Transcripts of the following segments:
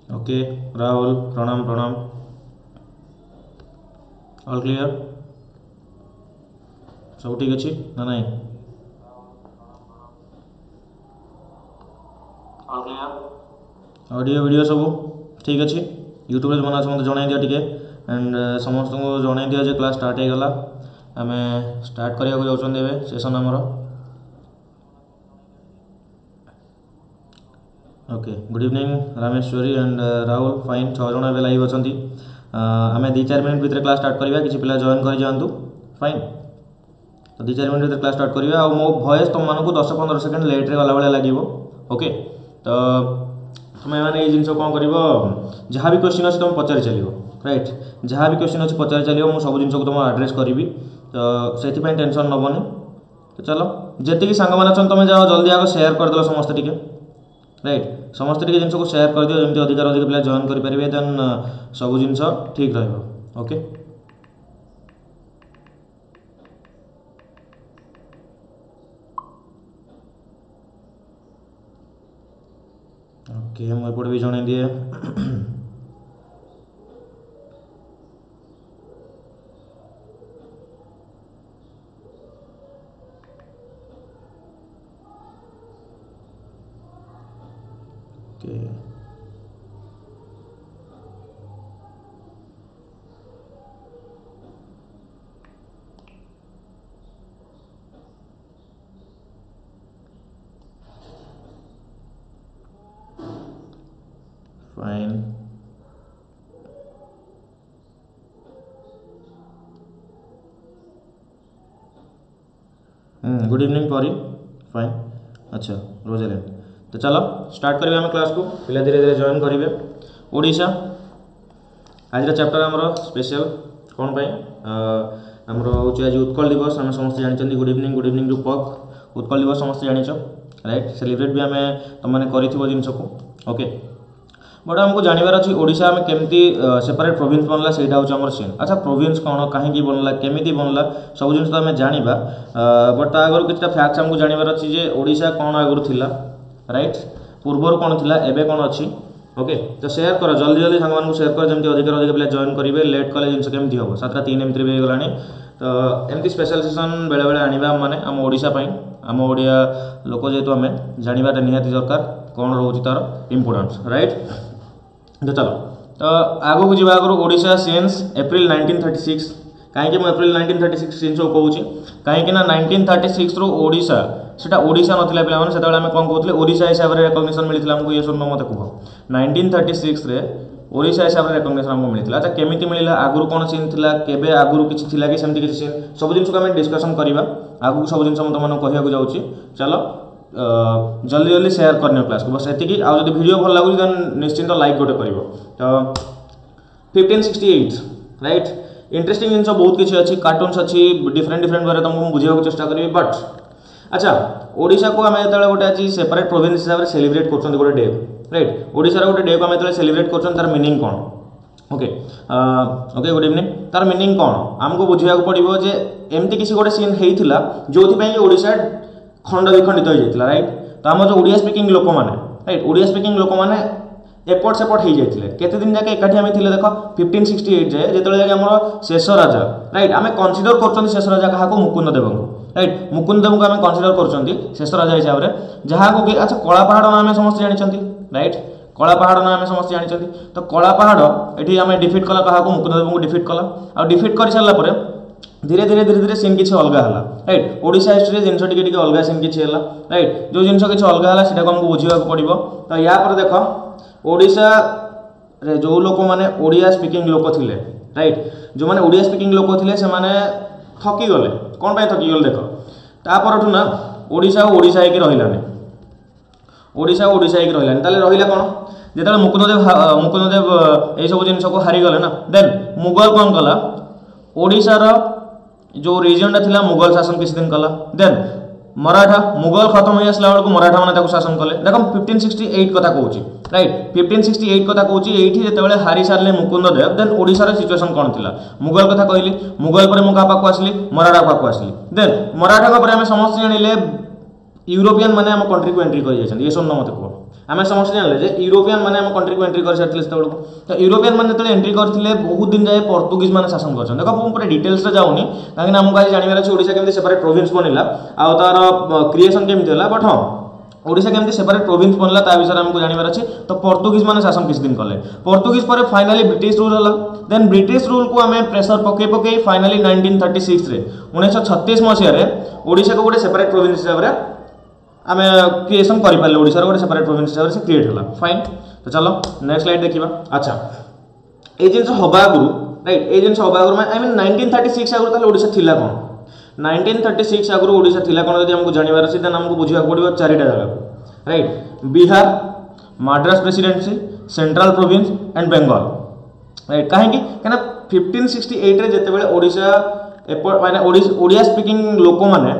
Okay Rahul प्रणाम प्रणाम all clear सब ठीक अच्छी ना नहीं ऑडियो वीडियो सब ठीक अच्छी यूट्यूब जो मैंने समस्त जन दिया टी एंड समस्त को जन दिया जे क्लास स्टार्ट हो गला आम स्टार्ट करने जाऊँ सेसन आमर okay good evening Rameshwari and Rahul fine 6 जन ए लाइव अच्छा आम 2-4 मिनट भितर क्लास स्टार्ट करवा किसी पिला जॉइन कर जातु फाइन तो 2-4 मिनट भितर क्लास स्टार्ट करवा और मो वॉइस तुम मानक 10-15 सेकंड लेट्रे गला भाया लगे ओके तो तुम्हें मैंने ये जिन कौन कर जहाँ भी क्वेश्चन अच्छे तुम पचारि चलो राइट जहाँ भी क्वेश्चन अच्छे पचारि चलो मुझे सब जिन तुम आड्रेस करी तो से टेंशन नबनी तो चलो जी सांग मैंने अच्छा तुम जाओ जल्दी आगे सेयार करदेव समस्त टी राइट समस्त टी जिन को सेयार कर दियो जमी अधिक अधिक पिला जॉइन करेंगे देन सब जिन ठीक रहा ओके ओके मुझे एपटे भी जन दिए okay fine good evening Pari fine अच्छा रोजालिन तो चलो स्टार्ट करेंगे आम क्लास को पिला धीरे धीरे जॉइन करेंगे ओडिशा आज चैप्टर आमर स्पेशल कौन पाई आमर हूँ आज उत्कल दिवस आम समस्त जानते गुड इवनिंग रूपक उत्कल दिवस समस्त जानिच राइट सेलिब्रेट भी आम तुमने कर जिनस को ओके बट आमको जानवर अच्छी ओडिशा में केमती सेपरेट प्रोविंस बनला से हूँ सीन अच्छा प्रोविंस कौन कहीं बनला केमी बनला सब जिन तो आम जाना बट आगर किसी फैक्ट्स आमको जानवर अच्छी जे ओडिशा कौन आगुरी थिला राइट पूर्वर कौन थिला एबे कौन अच्छी ओके तो शेयर कर जल्दी जल्दी सांग शेयर कर जमी अधिक अधिक पिला जॉइन करेंगे लेट कले जिन केमती हम 7:03 एमती भी होगा तो एमती स्पेशल सेसन बेले बेले आने मैंने आम ओडिशा आम ओडिया लोक जेहेतु आम जानवाटा निहाती दरकार कौन रोचे तार इम्पोर्टेंस राइट तो चलो तो आग को जी आगु ओडिशा सिंस एप्रिल 1936 कहीं एप्रिल 1936 जिन कहूँ कहीं 1936 रू ओडिशा सेटा ओडिशा नथिला पिला माने सेतबेले आमे कोन कहउतले ओडिशा हिसाब रे रिकॉग्निशन मिलितला हमको ये सुन मते कह 1936 रे ओडिशा हिसाब रे रिकॉग्निशन हमको मिलितला अच्छा केमिति मिलिला आगुरु कोन सीन थिला केबे आगुरु किछि थिला कि सेमति किछि सीन सब जिंस को हम डिस्कशन करबा आगु सब जिंस हम तमन कहिया को जाउची चलो जल्दी जल्दी शेयर करने क्लास को बस एतिकी आ जदि वीडियो भल लागु देन निश्चिंत लाइक गोटे करिवो तो 1568 राइट इंटरेस्टिंग जिंस बहुत किछि अछि कार्टून्स अछि डिफरेंट डिफरेंट बारे तुमको बुझिया को चेष्टा करिवे बट अच्छा ओडिशा को आम जो गोटे आज सेपरेट प्रोविंस हिसाब से सेलिब्रेट कर गोटे डे राइट ओडिशा गोटे डे को आम जो सेलिब्रेट कर तार मीनिंग कौन ओके ओके गुड इवनिंग तार मीनिंग कौन आमको बुझा पड़ो जे एमती किसी गोटे सीन होता जो ओडिशा खंड विखंडित हो जाता राइट तो आम जो ओडिया स्पीकिंग लोक मैंने राइट ओडिया स्पीकिंग लोक मैंने एपट सेपट हो जाते केते दिन जाके एकाठी आम देख 1568 जाए जो आम शेष राजा राइट आम कनसीडर कर शेष राजा क्या मुकुंद देव को राइट मुकुंद देव को आम कनसीडर कर शेष राजा हिसाब से जहाँ को कि अच्छा कला पहाड़ ना आम समस्त जानते राइट कला पहाड़ ना आम समस्त जानते तो कला पहाड़ ये आम डिफिट कला क्या मुकुंद देव को डिफिट कला आ डिफिट कर सारापर धीरे धीरे धीरे धीरे सीन किसी अलग है राइट ओडिशा हिस्ट्री जिन टी अलग सीन किसी है राइट जो जिन किसी अलग है सीटा को आमको बुझा पड़ो तो या पर देख ओडिशा रे जो लोक मैंने ओडिया स्पीकिंग लोक थे राइट जो मैंने ओडिया स्पीकिंग लोक थे से थकी गले कौन पाई थकी गले देख तापरठू ना ओडिशा ओडिशा होगी रहिलानी ओडिशा ओडिशा होगी रहिलानी ताले रहिला कौन जिते मुकुंद देव ये सब जिन को हारीगले ना देन मुगल कौन कला ओडिशार जो रिजनटा थिला मुगल शासन किसी दिन कला देन मराठा मुगल खत्म हो आसला बेलू मराठा मैंने शासन कले देख 1568 कथा कहूँ राइट 1568 कथा कहूँ ये जो हारी सारे मुकुंद देव देन ओडिशार सिचुएशन कौन थी मुगल कथा कहली मुगल पर मुझे पाक आसली मराठा पाक आसली देन मराठा पर आम समस्त जानिले यूरोपियन माने हम कंट्री को एंट्री कर जाइछन ये सुन मत को आम समस्त जानले जे यूरोपियन माने हम कंट्री को एंट्री कर सारथिले तो यूरोपियन माने तले एंट्री करथिले बहुत दिन जाए पोर्तुगीज माने शासन करछन देखो हम पूरा डिटेल्स रे जाउनी काहे ना हमको आज जानिबार अछि ओडिसा केमति सेपरेट प्रोविंस बनिला आ तार क्रिएशन केमति होला बट हां ओडिसा केमति सेपरेट प्रोविंस बनला ता विषय हमको जानिबार अछि तो पोर्तुगीज माने शासन किस दिन कले पोर्तुगीज पर फाइनली ब्रिटिश रूल होला देन ब्रिटिश रूल को हमें प्रेशर पके पके फाइनली 1936 रे 1936 मसिया रे ओडिसा को गोटे सेपरेट प्रोविंस हिसाब रे आम क्रिएशन कर ओडिशा गोटे सेपरेट प्रोविंस हिसाब से क्रिएट होला फाइन तो चलो नेक्स्ट स्लाइड देखिबा अच्छा ए जिंस हबा आगु राइट ए जिंस हबा आगु आई मीन 1936 आगु ताले ओडिशा थिला कोन 1936 आगु ओडिशा थिला कोन जदि हमको जानिबार अछि देन हमको बुझिबा पड़िबो चारिटा जगह right Bihar Madras presidency central province and Bengal right काहे कि कना 1568 रे जते बेले ओडिशा माने ओडिया स्पीकिंग लोक माने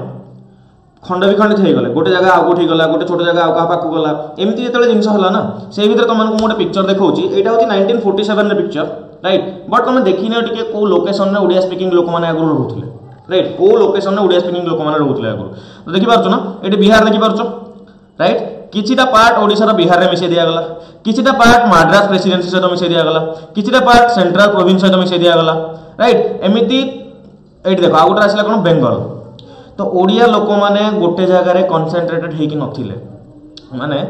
खंड विखंडित हो गले गोटे जगह आउट गला गोटे छोट जगह आउ पाक गला एमती जो जिन है से भर तुमको गोटे पिक्चर देखा यहाँ हूँ 1947 पिक्चर राइट बट तुम देखने टे कौ लोकेशन में ओडिया स्पीकिंग लोक मैंने आगुरी रोते राइट कौ लोकेशन में ओडिया स्पीकिंग लोक मैंने रोते आगुरी तो देखिपार ना ये बिहार देखिपार राइट किछिटा पार्ट ओडिशा बिहार में मिसई दिगला किछिटा पार्ट मद्रास प्रेसिडेंसी सहित मिसई दिगला किछिटा पार्ट सेंट्रल प्रोविंस सहित मिसई दिगला राइट एमती ये देख आउ गोटे आसला कौन बेंगल तो ओडिया लोक मैंने गोटे जगार कनसेंट्रेटेड होइकि नथिले माने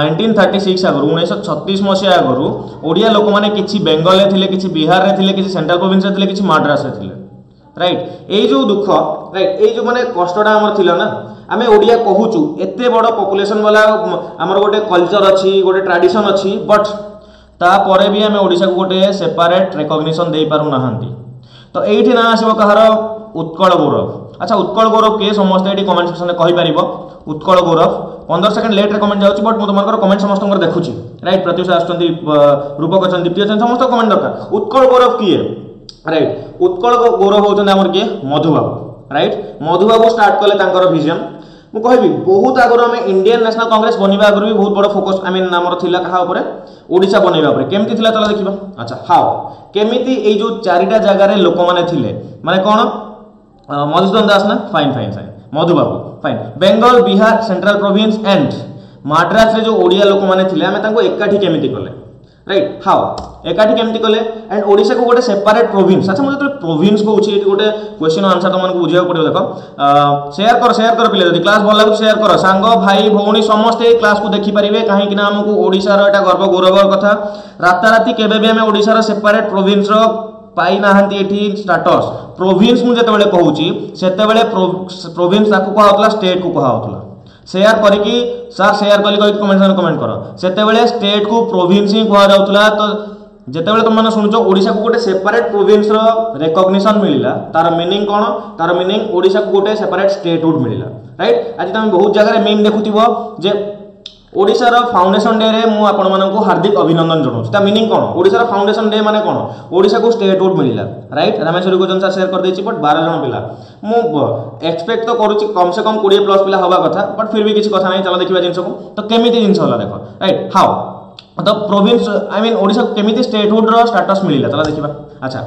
1936 आगु 1936 मसीहा आगु ओडिया लोक मैंने किछि बेंगल रे थिले किछि बिहार रे थिले किछि सेंट्रल प्रोविंस रे थिले किछि मद्रास रे थिले राइट ए जो दुख राइट ए जो माने कष्टटा हमर थिला ना आमे ओडिया कहूचु एते बड़ पॉपुलेशन वाला हमर गोटे कल्चर अछि गोटे ट्रेडिशन अछि बट ता परे भी आमे ओडिसा को गोटे सेपरेट रिकॉग्निशन देई पारु नाहंती तो एठी ना आसीबो कहार उत्कल गौरव अच्छा उत्कल गौरव के समस्त ये कमेंट सेक्शन में कहि पारिबो उत्कल गौरव 15 सेकंड लेट रे कमेंट जाउची बट मु तुमकर कमेंट समस्त देखुची राइट प्रत्युष आछंती रूपक अछन दीप्ति अछन समस्त कमेंट दरकार उत्कल गौरव किए राइट उत्कल गौरव होचन हमर के मधुबाबू राइट मधुबाबू स्टार्ट कले तांकर विजन मु कहबी बहुत आगर हम इंडियन नेशनल कांग्रेस बनिबा आगर भी बहुत बड़ फोकस आई मीन हमर थिला कहा ऊपर ओडिशा बनिबा ऊपर केमती थिला चला देखिबा अच्छा हाउ केमिति ए जो चारिटा जगह रे लोक माने थिले माने कोन मधुसूदन दास ना fine fine fine Madhubabu fine Bengal Bihar central province and Madras रे जो ओडिया लोक माने थिले हमें तांको एकाठी केमिति कले राइट हाउ एकाठी केमिति कले एंड ओडिशा को गोटे सेपरेट प्रोविंस अच्छा मुझे प्रोविंस को उछि एटी गोटे क्वेश्चन आंसर तुम मानक बुझिया पड़ियो देखो शेयर कर पिले जदि क्लास भल लागु शेयर कर सांग भाई भौणी समस्त क्लास को देखि परिबे काहे कि ना हमको ओडिशा रो एटा गर्व गौरव कथा राताराती केबे भी हमें ओडिशा रो सेपरेट प्रोविंस रो पाई नाहंती एठी स्टेटस प्रोविंस मु जते बेले कहूची सेते बेले प्रोविंस ताकू कहा होतला स्टेट को कहा होतला शेयर करिकि सर शेयर कली कहि कमेंट करो सेते बेले स्टेट को प्रोविंस ही कहा जाउतला तो जेते बेले तुम माने सुनछो ओडिशा को गोटे सेपरेट प्रोविंस रो रिकॉग्निशन मिलिला तार मीनिंग कोन तार मीनिंग ओडिशा को गोटे सेपरेट स्टेटहुड मिलिला राइट आज तुम बहुत जगह मीम देखुथिबो जे ओडिशा रो फाउंडेशन डे रे मु आपण मानन को हार्दिक अभिनंदन जणाउछ ता मीनिंग कोन ओडिशा रो फाउंडेशन डे माने कोन ओडिशा को स्टेटहुड मिलिला राइट रामेश्वरी को जनसा शेयर कर देछि बट 12 जन पिला मु एक्सपेक्ट तो करूछि कम से कम 20 प्लस पिला होबा कथा बट फिर भी किछ कथा नै चला देखिबा जिंस को तो केमिति जिंस होला देखो right how the province I mean Odisha को केमिति स्टेटहुड रो स्टेटस मिलिला चला देखिबा अच्छा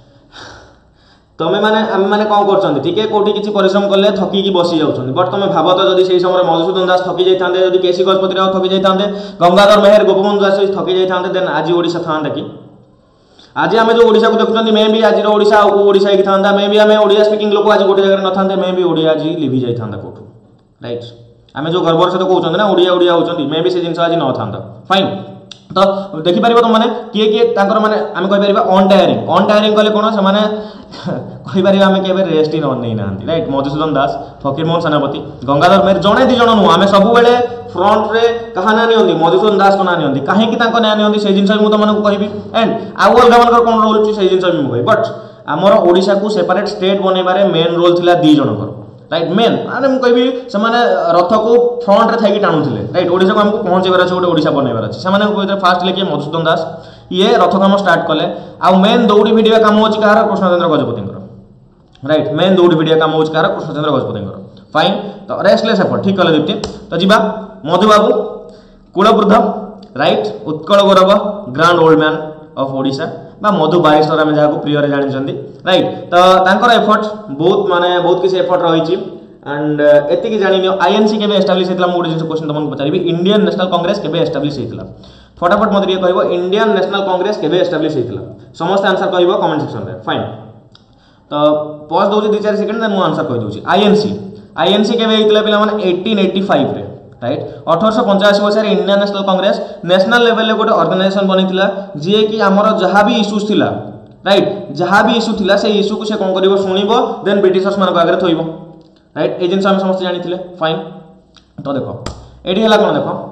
तमे माने हम माने कोन करछन ठीके कोठी किछि परिश्रम करले थकी की बसी जाउछन बट तमे भाबो तो जदी सेही समय मधुसूदन दास थकी जाई थांदे जदी केसी गजपति राव थकी जाई थांदे गंगाधर मेहर गोपबंधु दास थकी जाई थांदे देन आज ओडिशा थांदा कि आज आमे जो ओडिशा को देखुछन मे भी आज रो ओडिशा को ओडिशा की थांदा मे भी आमे ओडिया स्पीकिंग लोक आज गोटे जगह न थांदे मे भी ओडिया आज लिभि जाई थांदा कोठु राइट आमे जो गर्वर से कहउछन ना ओडिया ओडिया होचंती मे भी से जिंस आज न थांदा फाइन तो देखि परिबो तुम माने किए तांकर माने आमे कहि परिबा ऑन टायरिंग कले कोन से माने कहि परिबा आमे केबे रेस्ट इन नै नांती राइट मधुसूदन दास फकीर मोहन सेनापति गंगाधर मेहर जणे दि जण नु आमे सब बेले फ्रंट रे कहा ना नियंती मधुसूदन दास को ना नियंती काहे कि तांको ना नियंती से जिंस मु तुम माने को कहबी एंड आउ अलगा मानकर कोन रोल छि से जिंस मु कहबी बट हमर ओडिशा को सेपरेट स्टेट बनेबारे मेन रोल थिला दी जनकर राइट मेन माने मु कहबी से माने रथ को फ्रंट रे थाई टाणुथिले राइट ओडिशा को हमको पहुंचेबार अछि गोटे ओडिशा बनेबार अछि से माने को फास्ट लेके मधुसूदन दास ये रथ काम स्टार्ट कले आ मेन दौड़ी भिडिया काम होछि कहार कृष्णचंद्र गजपति राइट मेन दौड़ी भिडिया काम होछि कहार कृष्णचंद्र गजपति फाइन तो रेस्टलेस एफर्ट ठीक कले दीप्ति तो जिबा मधुबाबू कुलवृद्ध right Utkal Gaurav grand old man of Odisha बा मधु बारिस्टर आमे जाको प्रिय रे जानि छथि राइट तो तांकर एफर्ट बहुत माने बहुत किसी एफर्ट रही एंड एतिकी जानि आईएनसी केबे एस्टाब्लिश हेतला मोड जिंस क्वेश्चन तुमको पचारिबी इंडियन नेशनल कांग्रेस केबे एस्टाब्लिश हेतला फटाफट मते कहबो इंडियन नेशनल कांग्रेस केबे एस्टाब्लिश हेतला समस्त आंसर कहबो कमेंट सेक्शन रे फाइन तो पॉज दोछि 2-4 सेकंड देन मु आंसर कहि दोछि आईएनसी केबे हेतला पिला माने 1885 रे राइट 1885 मसिया Indian National Congress national level ले गोटे ऑर्गेनाइजेशन बनिथिला जे कि हमर जहां भी इश्यूज थिला राइट जहां भी इश्यू थिला से इश्यू को से कोन करिवो सुनिबो देन ब्रिटिशर्स मान को आगे थोइबो राइट ए जिंस हम समस्त जानिथिले फाइन तो देखो एडी हला कोन देखो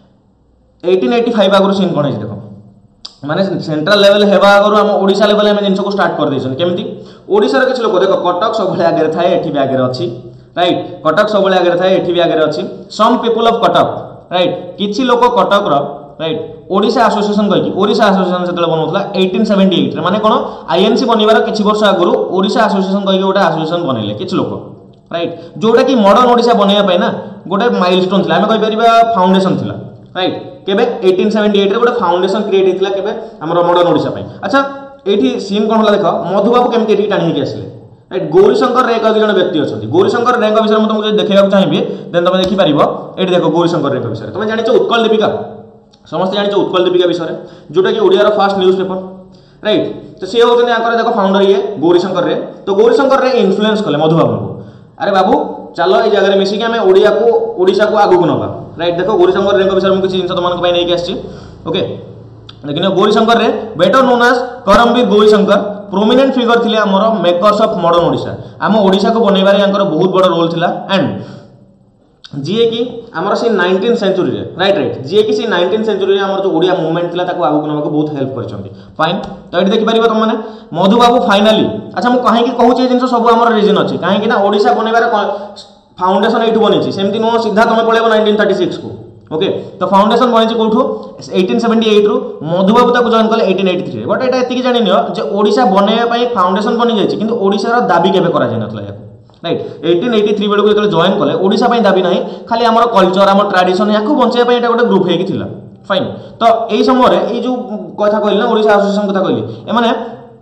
1885 आगु सीन कोन है देखो माने सेंट्रल लेवल हेबा आगु हम ओडिसा लेवल हम जिंस को स्टार्ट कर देछन केमति ओडिसा रे किछ लोक देखो कटक सबले आगे थाए एठी भी आगे अछि राइट कटक सबले आगे थाए एठी भी आगे अछि some people of Cuttack right किछि लोक कटक रो राइट ओडिसा एसोसिएशन कहि ओडिसा एसोसिएशन सेतले बनौतला 1878 रे माने कोन आईएनसी बनिबार किछि वर्ष आगु ओडिसा एसोसिएशन कहि गोटे एसोसिएशन बनेले किछि लोक राइट जोटा कि मॉडर्न ओडिसा बनेया पय ना गोटे माइलस्टोन थिला हमें कहि परिबा फाउंडेशन थिला राइट केबे 1878 रे गोटे फाउंडेशन क्रिएट हेतिला केबे हमर मॉडर्न ओडिसा पय अच्छा एठी सीन कोन होला देखो मधुबाबू केमति एठी टाणी हेकि आसले राइट गौरीशंकर रे एक जण व्यक्ति अछंती गौरीशंकर रे विषय म तुमको देखैबा चाहिबे देन तुम देखि परिबो एठी देखो गौरीशंकर रे विषय तुम जानि छ उत्कल दीपिका समस्त जानि छ उत्कल दीपिका विषय जोटा कि ओडिया रो फर्स्ट न्यूज़ पेपर राइट तो से होतने आकर देखो फाउंडर ये गौरीशंकर रे तो गौरीशंकर रे इन्फ्लुएंस कले मधुबाबू को अरे बाबू चलो ये जगह मिसिक आम ओडिशा को आगू नवा राइट देखो गौरीशंकर रे विषय में किसी जिन तुम नहीं आसी ओके लेकिन गौरीशंकर रे better known as Karmaveer Gaurishankar prominent figure थिले हमर मेकर्स ऑफ मॉडर्न ओडिशा आम ओडिशा को बनैबारे यांकर बहुत बड़ रोल थिला एंड जी कि हमर से 19th सेंचुरी रे राइट जी कि से 19th सेंचुरी रे हमर जो ओडिया मूवमेंट थिला ताको आगू नवा को बहुत हेल्प करचंती फाइन तो एठी देखि परिबा तुम माने मधुबाबू फाइनली अच्छा मु कहि कि कहू छै जिंस सब हमर रीजन अछि कहि कि ना ओडिशा बनैबारे फाउंडेशन एठु बनि छै सेमति नो सीधा तुम पळेबो 1936 को ओके तो फाउंडेशन बनि छै कोठु 1878 रु मधुबाबू ताको जॉइन कले 1883 बट एटा एतिकी जानि नियो जे ओडिशा बनैबा पई फाउंडेशन बनि जाय छै किंतु ओडिशा रो दाबी केबे करा जाय नथला याको राइट 1883 बेलू जो जॉइन कले ओडिशा पई दाबी नाही खाली हमर कल्चर हमर ट्रेडिशन याको बंचे पई एटा गोटे ग्रुप हेकी थिला फाइन तो एई समय रे एई जो कथा कहली ना ओडिशा एसोसिएशन कथा कहली ए माने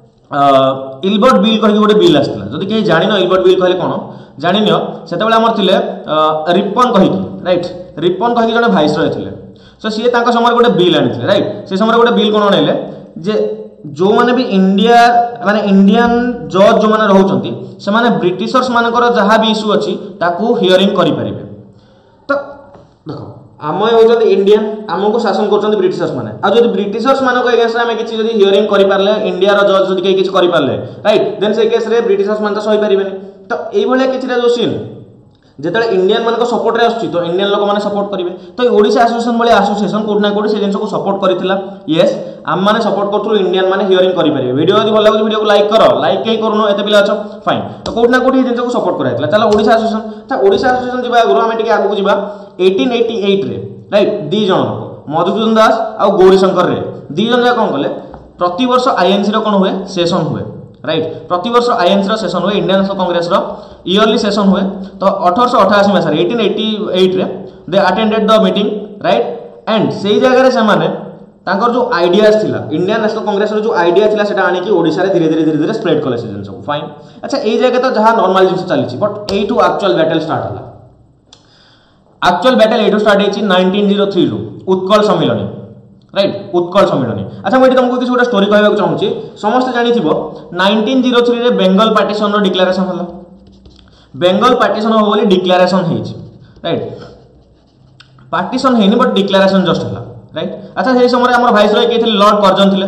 इलबर्ट बिल कहि गोटे बिल आस्थिला जदि के जानि न इलबर्ट बिल कहले कोन जानि नियो सेते बेला हमर थिले रिपन कहि राइट रिपन कहि जने वाइसरॉय थिले सो सी तांका समय गोटे बिल आनिथिले राइट से समय गोटे बिल कोन आनेले जे जो माने भी इंडिया माने इंडियन जज जो माने रहउचंती से माने ब्रिटिशर्स मानकर जहा भी इशू अछि ताकू हियरिंग करि परिबे तो देखो आम होचंती इंडियन आमको शासन करचंती ब्रिटिशर्स माने आ जदि ब्रिटिशर्स मानको अगेंस्ट आमे किछि जदि हियरिंग करि पारले इंडिया रो जज जदि किछि करि पारले राइट देन से केस रे ब्रिटिशर्स मान तो सही परिबेनी तो एई भले किछिटा जो सीन जेतले इंडियन मान को सपोर्ट रे आछी तो इंडियन लोक माने सपोर्ट करिवे तो ओडिशा एसोसिएशन भले एसोसिएशन कोड ना कोड से जिंस को सपोर्ट करिथिला यस आम माने सपोर्ट करथु इंडियन माने हियरिंग करि परिवे वीडियो यदि भल लागो वीडियो को लाइक करो लाइक कई करनो एते पिला अछ फाइन तो कोड ना कोड जिंस को सपोर्ट कराइतला चलो ओडिशा एसोसिएशन था ओडिशा एसोसिएशन जिबा गुरु हम टिके आगु जिबा 1888 रे राइट दी जण लोक मधुसूदन दास आ गौरीशंकर रे दी जण जा कोन कले प्रति वर्ष आईएनसी रो कोन हुए सेशन हुए राइट प्रति वर्ष आईएनसी रो सेशन हुए इंडियन नेशनल कांग्रेस रो ईयरली सेशन हुए तो 1888 में सर 1888 रे they attended the meeting right and सेही जगह रे से माने तांकर जो आइडियाज थिला इंडियन नेशनल कांग्रेस रो जो आइडिया थिला सेटा आनी कि ओडिसा रे धीरे धीरे स्प्रेड कले से जिंस फाइन अच्छा एई जगह तो जहां नॉर्मल जिंस चली छी बट एई टू एक्चुअल बैटल स्टार्ट हला एक्चुअल बैटल एटू स्टार्ट हेची 1903 रो उत्कल सम्मेलनी राइट उत्कल सम्मेलनी अच्छा मैं तुमको किसी गोटे स्टोरी कहबा चाहूची समस्त जानि थिबो 1903 रे बेंगल पार्टीशन रो डिक्लेरेशन हला बेंगल पार्टीशन हो बोली डिक्लेरेशन हेची राइट पार्टीशन हेनी बट डिक्लेरेशन जस्ट हला राइट अच्छा से समय हमर वाइसरॉय के थिले लॉर्ड कर्जन थिले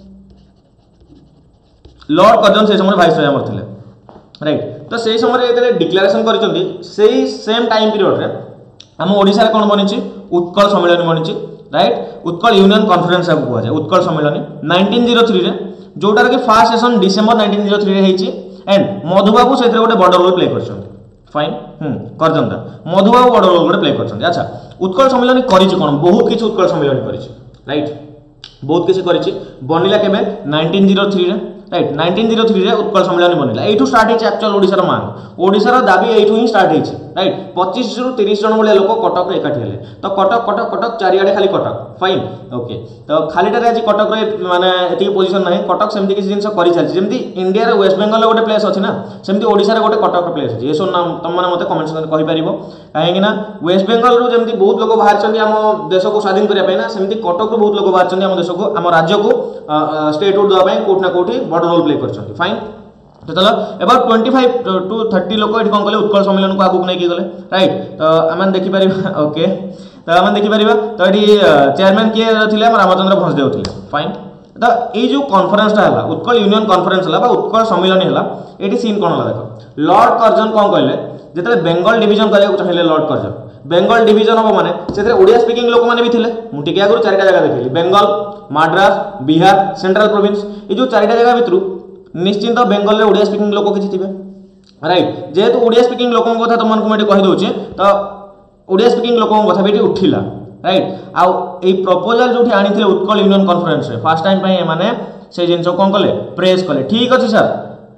लॉर्ड कर्जन से समय वाइसरॉय हमर थिले राइट तो से समय रे डिक्लेरेशन करिसंती सेही सेम टाइम पीरियड रे हम ओडिसा रे कोन बनिची उत्कल सम्मेलन बनिची राइट उत्कल यूनियन कॉन्फ्रेंस को हुआ जाए उत्कल सम्मेलन 1903 रे जोटा कि फर्स्ट सेशन डिसेंबर 1903 रे हेची एंड मधुबाबू सेथरे गोटे बड़ रोल प्ले करछन्ते फाइन करजंदा मधुबाबू बड़ रोल गोटे प्ले करछन्ते अच्छा उत्कल सम्मेलन करिछि कोन बहुत किछ उत्कल सम्मेलन करिछि राइट बहुत किछ करिछि बनिला केबे 1903 रे राइट 1903 रे उत्कल सम्मेलन बनिला एठू स्टार्ट हेछि एक्चुअल ओडिसा रो मांग ओडिसा रो दाबी एठू ही स्टार्ट हेछि राइट 25 रु 30 जन भाई लोक कटक एकाठी हेले तो कटक कटक कटक चारिआडे खाली कटक फाइन ओके तो खालीटारे आज कटक माने एति पोजीशन नाही कटक सेमती किसी जिंस करि चलछि जेमती इंडिया रे वेस्ट बेंगल गोटे प्लेस अछि ना सेमती ओडिसा रे गोटे कटक प्लेस अछि एसो नाम तुम माने मते कमेंट सेक्शन कहि परिबो काहेकि ना वेस्ट बेंगल रो जेमती बहुत लोक बाहर चंदी हम देश को स्वाधीन करिया पय ना सेमती कटक रो बहुत लोक बाहर चंदी हम देश को हम राज्य को स्टेट उड दवा पय कोठ ना कोठी बड़ रोल प्ले करछंती फाइन तो चलो अबाउट 25 टू 30 लोक एठी कोन कले उत्कल सम्मेलन को आगु नै कि गले राइट तो आमन देखि परिबा ओके तो आमन देखि परिबा तो एठी चेयरमैन के थिले हम रामचंद्र भंसदेव थिले फाइन तो ए जो कॉन्फ्रेंस ता हला उत्कल यूनियन कॉन्फ्रेंस हला बा उत्कल सम्मेलन हला एठी सीन कोन हला देखो लॉर्ड कर्जन कोन कहले जेतले बेंगल डिवीजन करिया को चाहिले लॉर्ड कर्जन बेंगल डिवीजन हो माने सेतरे ओडिया स्पीकिंग लोक माने भी थिले मु टिके आगु चारिटा जगह देखिली बेंगल मद्रास बिहार सेंट्रल प्रोविंस ए जो चारिटा जगह भितरु निश्चिंत बेंगल रे ओडिया स्पीकिंग लोक किछि थिबे राइट जेहेतु ओडिया स्पीकिंग लोकन कथा तुमन को मेटी कहि दोछि तो ओडिया स्पीकिंग लोकन कथा बेटी उठिला राइट आ ए प्रपोजल जोठी आनिथिले उत्कल यूनियन कॉन्फ्रेंस रे फर्स्ट टाइम पय माने से जिंस कोन कले प्रेस कले ठीक अछि सर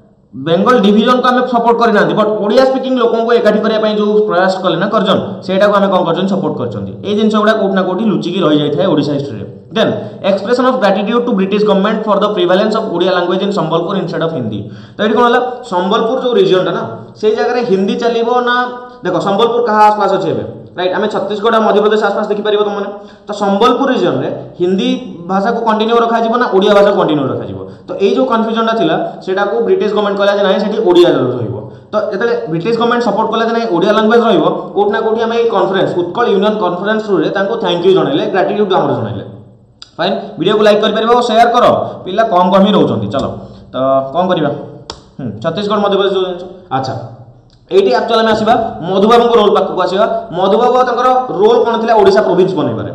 बेंगल डिवीजन को हमें सपोर्ट करना बट ओडिया स्पीकिंग लोगों को एकाठी करने जो प्रयास कले ना करजन सेटा को हमें कौन करजन सपोर्ट करछंती ए जिंस गुडा कोठ ना कोठी लुचिकी रहि जाय थाए ओडिसा हिस्ट्री रे then expression of gratitude to British government for the prevalence of Odia language in Sambalpur instead of Hindi तो एठी कोन होला संबलपुर जो रीजन टा ना से जगह रे हिंदी चलीबो ना देखो संबलपुर कहा आसपास अछि एबे राइट आमे छत्तीसगढ़ आ मध्य प्रदेश आसपास देखि परिबो तुमने तो संबलपुर रीजन रे हिंदी भाषा को कंटिन्यू रखा जिवो ना ओडिया भाषा कंटिन्यू रखा जिवो तो ए जो कन्फ्यूजन थिला सेटा को ब्रिटिश गवर्नमेंट कहला जे नाही सेठी ओडिया रहइबो तो एतले ब्रिटिश गवर्नमेंट सपोर्ट कला जे नाही ओडिया लैंग्वेज रहइबो कोठ ना कोठी हमें कॉन्फ्रेंस उत्कल यूनियन कॉन्फ्रेंस रे तांको थैंक यू जणैले ग्रेटिट्यूड हमर जणैले फाइन वीडियो को लाइक कर परिबो शेयर करो पिला कम कम ही रहउचंती चलो तो कोन करिबा छत्तीसगढ़ मध्य प्रदेश जो अच्छा एटी एक्चुअली में आसीबा मधुबाबू को रोल पाक को आसीबा मधुबाबू तंकर रोल कोन थिला ओडिसा प्रोविंस बनेबारे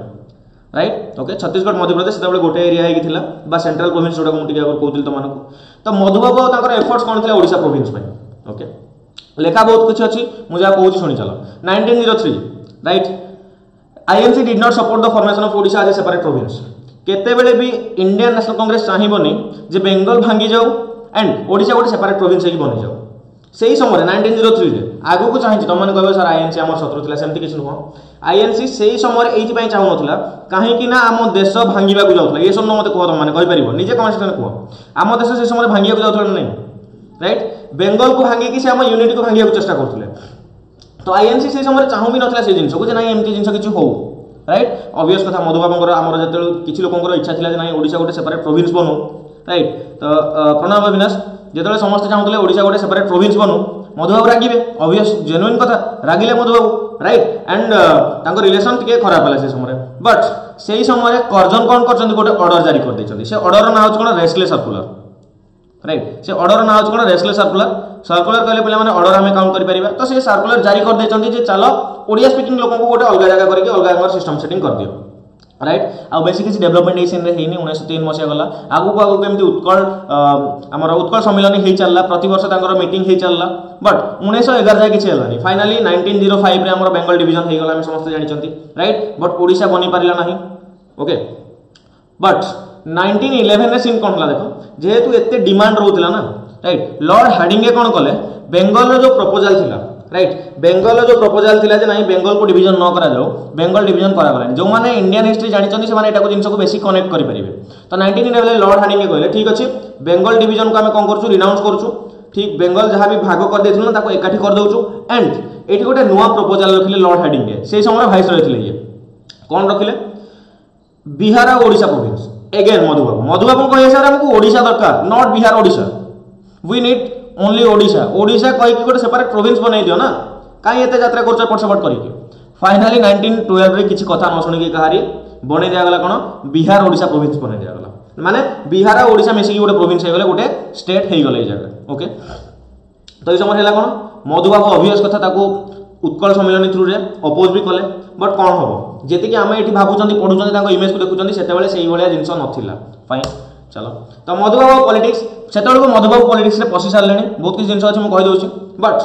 राइट ओके छत्तीसगढ़ मध्य प्रदेश सेते गोटे एरिया हे थिला बा सेंट्रल प्रोविंस जोडा मुटिके अगर कहउतिल त मानको तो मधुबाबू तंकर एफर्ट्स कोन थिला ओडिसा प्रोविंस पे ओके लेखा बहुत कुछ अछि मुजा कहउछि सुनि चलो 1903 right INC did not support the formation of Odisha as a separate province केते बेले भी इंडियन नेशनल कांग्रेस चाहिबोनी जे बेंगल भांगी जाऊ एंड ओडिशा गोटे सेपरेट प्रोविंस हे बनि जाऊ सेही समय 1903 रे आगु को चाहिछि त माने कहबे सर आईएनसी हमर शत्रु थिला सेमति किछ नुह आईएनसी सेही समय एथि पय चाहु नथिला काहे कि ना हम देश भांगीबा को जाउथला ए सब मते कह त माने कहि परिबो निजे कमेंट सेक्शन कह हम देश से समय भांगीबा को जाउथला नै राइट बेंगल को भांगी कि से हम यूनिटी को भांगीबा को चेष्टा करथले तो आईएनसी सेही समय चाहु भी नथिला से जिंस को जे नै एमति जिंस किछ हो राइट ऑब्वियस कथा मधुबाबूंकर हमर जते किछ लोकंकर इच्छा थिला जे नै ओडिसा गोटे सेपरेट प्रोविंस बनु राइट तो प्रणव अविनाश जेतले समस्त चाहूले ओडिसा गोटे सेपरेट प्रोविंस बनु मधुबाबू रागिबे ऑब्वियस जेन्युइन कथा रागिले मधुबाबू राइट एंड तांको रिलेशन टिके खराब होला से समय बट सेही समय कर्जन कोन करचंदी गोटे ऑर्डर जारी कर दैचंदी से ऑर्डर ना होच कोन रेस्टले सर्कुलर राइट से ऑर्डर ना होच कोन रेस्टले सर्कुलर सर्कुलर कहले पले माने ऑर्डर हमें काउंट करि परिबा तो से सर्कुलर जारी कर दैचंदी जे चलो ओडिया स्पीकिंग लोगों को गोटे अलग जगह करके अलग सिस्टम सेटिंग कर दियो राइट आ बेसिक किसी डेवलपमेंट ए सीन रे हेनी 1903 मसिया गला आगु को केमती उत्कल हमर उत्कल सम्मेलन हे चलला प्रति वर्ष तांकर मीटिंग हे चलला बट 1911 जाय किछ हलानी फाइनली 1905 रे हमर बेंगल डिवीजन हे गला हम समस्त जानि चंती राइट बट ओडिसा बनि पारिला नाही ओके बट 1911 रे सीन कोन हला देखो जेहेतु एते डिमांड रहउतला ना राइट लॉर्ड हार्डिंगे कोन कले बेंगल रो जो प्रपोजल थिला राइट बेंगल जो प्रपोजल थिला जे नाही बेंगल को डिवीजन न करा जाओ बेंगल डिवीजन करा गला जो माने इंडियन हिस्ट्री जानि चंदी से माने एटा को जिंस को बेसी कनेक्ट करि परिबे तो 1911 लॉर्ड हार्डिंगे कहले ठीक अछि बेंगल डिवीजन को हमें कोन करछु रिनाउंस करछु ठीक बेंगल जहां भी भाग कर देथिल ना ताको एकाठी कर दउछु एंड एठी गोटे नुवा प्रपोजल रखिले लॉर्ड हार्डिंगे सेही समय भाइस रहिथिले ये कोन रखिले बिहार और ओडिसा प्रोविंस अगेन मधुबाबू कहे सर हमको ओडिसा दरकार not Bihar Odisha we need only Odisha Odisha कहि कि गोटे सेपरेट प्रोविंस बनाई दियो ना काई एते यात्रा करछ पट सपोर्ट करि फाइनली 1912 रे किछि कथा न सुनि के कहारी बने दिया गला कोन बिहार ओडिसा प्रोविंस बने दिया गला माने बिहार और ओडिसा मिसी गोटे प्रोविंस हे गले गोटे स्टेट हे गले जगह ओके तो ई समय हैला कोन मधुबाबू ऑब्वियस कथा ताको उत्कल सम्मेलन थ्रू रे अपोज भी कले बट कोन होबो जेति कि हम एठी भाबुचंदी पढुचंदी ताको इमेज को देखुचंदी सेते बेले सेही भलिया जिंस नथिला फाइन चलो तो मधुबाबू पॉलिटिक्स सेते को मधुबाबू पॉलिटिक्स रे पसी सारलेनी बहुत किछ जिंस अछि म कहि दोछि बट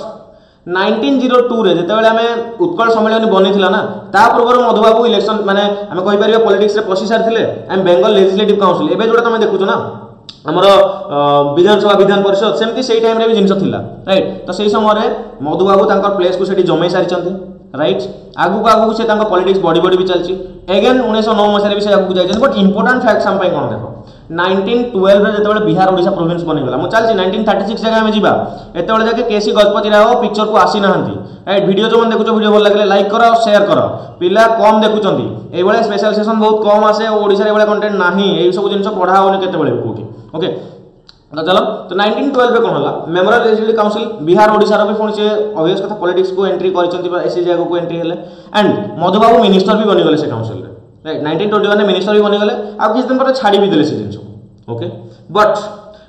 1902 रे जेते बेले हमें उत्कल सम्मेलन बनिथिला ना ता पूर्व मधुबाबू इलेक्शन माने हमें कहि परिबा पॉलिटिक्स रे पसी सारथिले हम बेंगल लेजिस्लेटिव काउंसिल एबे जोटा तमे देखुछ ना आमर विधानसभा विधान परिषद सेमती से टाइम रे भी जिनस थिला राइट। तो सही समय मधुबाबू तांकर प्लेस को सेठी जमई सारी राइट। आगु आगु से तांकर पॉलिटिक्स बड़ी बड़ी भी चलची अगेन 1909 मसीह भी से आगु जाइछन। बट इंपोर्टेंट फैक्ट्स हम कोन देखो 1912 रे जेतेबेले बिहार ओडिशा प्रोविंस बनी गला मु चलची 1936 जगह में जीवा एतेबेले जाके केसी गजपति राव पिक्चर को आसी नाहंती राइट। वीडियो जो मन देखुछो वीडियो भल लागले लाइक करो और शेयर करो पिला कम देखुचंती एबेले स्पेशल सेशन बहुत कम आसे ओडिसा रे एबेले कंटेंट नाही एई सब जिंस पढा होने केतेबेले कोठी ओके। तो चलो तो 1912 रे कोन होला memorial resident council Bihar Odisha रो भी पुणी से ऑब्वियस कथा पॉलिटिक्स को एंट्री करिसंती एसी जगह को एंट्री हेले एंड मधुबाबू मिनिस्टर भी बनी गले से काउंसिल रे राइट। 1921 में मिनिस्टर भी बनी गले आ किछ दिन पर छाड़ी भी देले से जिंस ओके। बट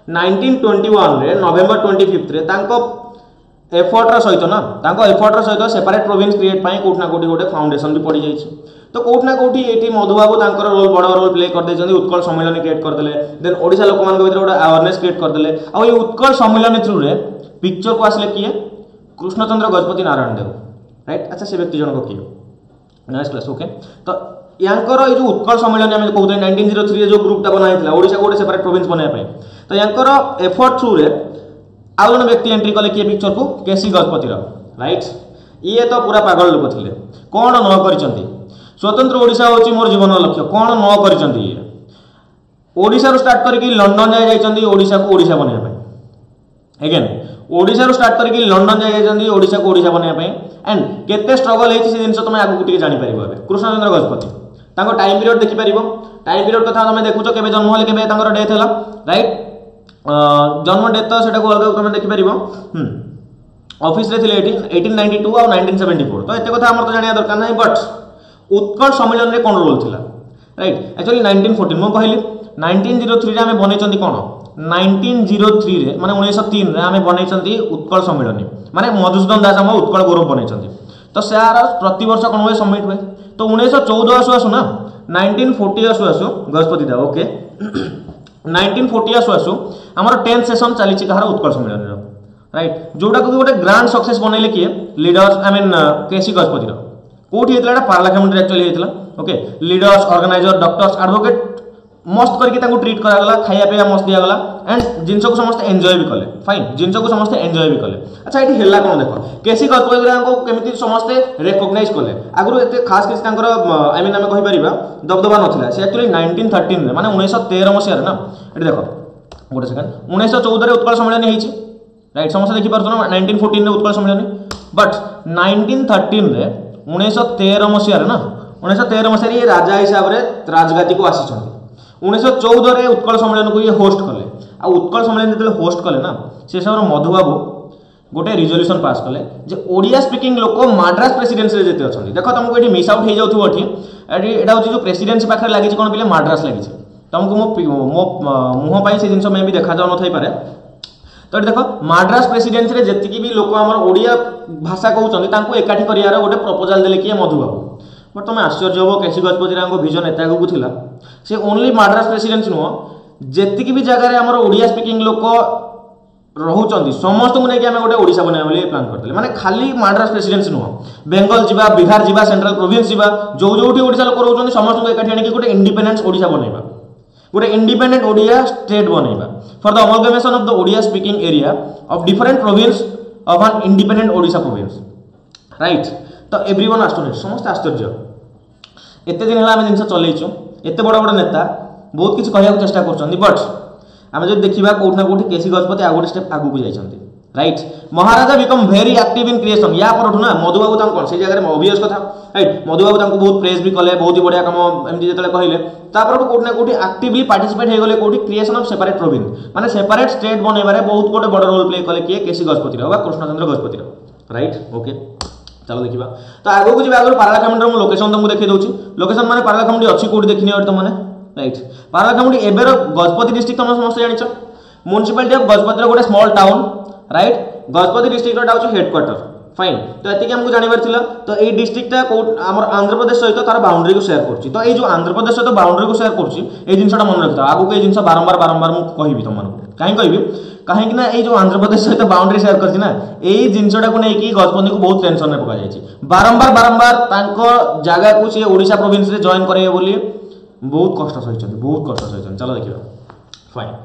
1921 रे नवेम्बर 25 रे तांको एफर्ट रो सहित ना तांको एफर्ट रो सहित सेपरेट प्रोविंस क्रिएट पई कोठना कोठी गोटे फाउंडेशन भी पड़ी जाइछि। तो कोठना कोठी एटी मधुबाबू तांकर रोल बड़ रोल प्ले कर देछन उत्कल सम्मेलन क्रिएट कर देले देन ओडिसा लोक मान भीतर गोटे अवेयरनेस क्रिएट कर देले आ ये उत्कल सम्मेलन थ्रू रे पिक्चर को आसले किए कृष्णचंद्र गजपति नारायण देव राइट। अच्छा से व्यक्ति जनक किए नेक्स्ट क्लास ओके। तो यांकर ये जो उत्कल सम्मेलन हम कहते 1903 जो ग्रुपटा बना हैतला ओडिसा को गोटे सेपरेट प्रोविंस बनाया पई तो यांकर एफर्ट थ्रू रे आउ जन व्यक्ति एंट्री कले किए पिक्चर को केसी गजपति राव राइट। ये तो पूरा पागल लोक थिले कोन न करिसंती स्वतंत्र ओडिशा होची मोर जीवन लक्ष्य कोन न करिसंती ये ओडिसा रो स्टार्ट करके लंडन जाय जाइचंती ओडिसा को ओडिसा बनाया पई अगेन ओडिसा रो स्टार्ट करके लंडन जाय जाइचंती ओडिसा को ओडिसा बनाया पई एंड केते स्ट्रगल हेछि से जिंस तुम आगु टिके जानि परिबो अबे कृष्णचंद्र गजपति तांको टाइम पीरियड देखि परिबो टाइम पीरियड कथा तुम देखुचो केबे जन्म होले केबे तांकर डेथ होला राइट। जन्म डेथ तो सेटा को अलग तुम देखि परिबो ऑफिस रे थिले 1892 और 1974 तो एते कथा हमर तो जानिया दरकार नै। बट उत्कल सम्मेलन रे कोन रोल थिला राइट एक्चुअली 1914 मो कहली 1903 रे हमें बनेचंती कोन 1903 रे माने 1903 रे हमें बनेचंती उत्कल सम्मेलन माने मधुसूदन दास हम उत्कल गौरव बनेचंती। तो सार प्रति वर्ष कोन हुए सबमिट हुए तो 1914 आसु ना 1940 आसु गजपति दा ओके 1940 आसु हमर 10th सेशन चली कहार उत्कल सम्मेलन राइट जोटा को गोटे ग्रांड सक्सेस बनैले किए leaders I mean K C Gajapati रा कोठी हेतला पार्लियामेंट रे एक्चुअली हेतला okay leaders organiser doctors advocate मस्त करके तांको ट्रीट करा गला खाया पिया मस्त दिया गला एंड जिंस को समस्त एन्जॉय भी कले फाइन जिंस को समस्त एन्जॉय भी कले। अच्छा एठी हेला कोन देखो केसी गजपति रा को केमिति समस्त रिकॉग्नाइज कले आगु एते खास किस तांकर आई मीन हमें कहि परिबा दबदबा नथिला से एक्चुअली 1913 रे माने 1913 मसिया रे ना एठी देखो गोटे सेकंड 1914 रे उत्कल सम्मेलन हेछि राइट समस्त देखि परछन 1914 रे उत्कल सम्मेलन बट 1913 रे 1913 मसिया रे ना 1913 मसिया रे राजा हिसाब रे राजगादी को आसीछन 1914 रे उत्कल सम्मेलन को ये होस्ट कले आ उत्कल सम्मेलन जते होस्ट कले ना से सब मधुबाबू गोटे रिजोल्यूशन पास कले जे ओडिया स्पीकिंग लोक माड्रास प्रेसिडेंसी रे जते अछन देखो तुमको एठी मिस आउट हे जाउथु एठी एटा होची जो प्रेसिडेंसी पाखरे लागि कोन बिले माड्रास लागि छै तुमको मो मुह पाई से जिंस में भी देखा जाउ न थाई पारे। तो देखो माड्रास प्रेसिडेंसी रे जति भी लोक हमर ओडिया भाषा कहउछन तांको एकाठी करियार गोटे प्रपोजल देले कि मधुबाबू बट तुम आश्चर्य हो केसी गजपति राव विजन एत आगू थिला से ओनली माड्रास प्रेसिडेंसी नुह जेतिकी भी जगह आम ओडिया स्पीकिंग लोक रोचंती समस्त को लेकिन आम गोटे ओडिशा बना प्लान करते माने खाली माड्रास प्रेसिडेंसी नुह बेंगल जीवा बिहार जीवा सेंट्रल प्रोविंस जीवा जो जोठी ओडिशा लोक रोचंती समस्त को एकाठी आनी गोटे इंडिपेंडेंस ओडिशा बनैबा गोटे इंडिपेंडेंट ओडिया स्टेट बनैबा for the amalgamation of the Odia speaking area of different province of an independent Odisha province right. तो एवरीवन आस्टोनिश समस्त आश्चर्य एते दिन हला हम जिंस चलैछु एते बड़ बड़ नेता बहुत किछि कहया चेष्टा करछन्ती बट हम जब देखिबा कोठना कोठी केसी गजपति आगो स्टेप आगु को जाइछन्ती right. Maharaja become very active in creation या परठु ना मधुबाबू तांको कोन से जगह में ऑब्वियस कथा राइट मधुबाबू तांको बहुत प्रेज भी कले बहुत ही बढ़िया काम एमती जतले कहिले तापर कोठना कोठी एक्टिवली पार्टिसिपेट हे गले कोठी क्रिएशन ऑफ सेपरेट प्रोविंस माने सेपरेट स्टेट बनेबारे बहुत गोटे बड़ रोल प्ले कले किए केसी गजपति राव बा कृष्णचंद्र गजपति राव राइट ओके। चलो देखिबा तो आगो को जिबा आगो पार्लामेंट रो लोकेशन तुमको देखै दोछि लोकेशन माने पार्लामेंट अछि कोठी देखिनि और तुमने राइट पार्लामेंट एबेर गजपति डिस्ट्रिक्ट तुम समस्त जानिछ म्युनिसिपैलिटी ऑफ गजपति रो गोटे small town right Gajapati district रो होछि हेडक्वार्टर फाइन। तो एतिके हमको जानिबार थिला तो ए डिस्ट्रिक्टटा हमर आंध्र प्रदेश सहित तार बाउंड्री को शेयर करछि तो ए जो आंध्र प्रदेश सहित बाउंड्री को शेयर करछि ए जिंसटा मन रखता आगो के जिंस बारंबार बारंबार मु कहिबि तुमनको काहे कहिबि काहे कि ना ए जो आंध्र प्रदेश सहित बाउंड्री शेयर करछि ना ए जिंसटा को नै कि गजपति को बहुत टेंशन रे पका जायछि बारंबार बारंबार तांको जागा को से ओडिशा प्रोविंस रे जॉइन करबे बोली बहुत कष्ट सहिछन बहुत कष्ट सहिछन। चलो देखिबा fine.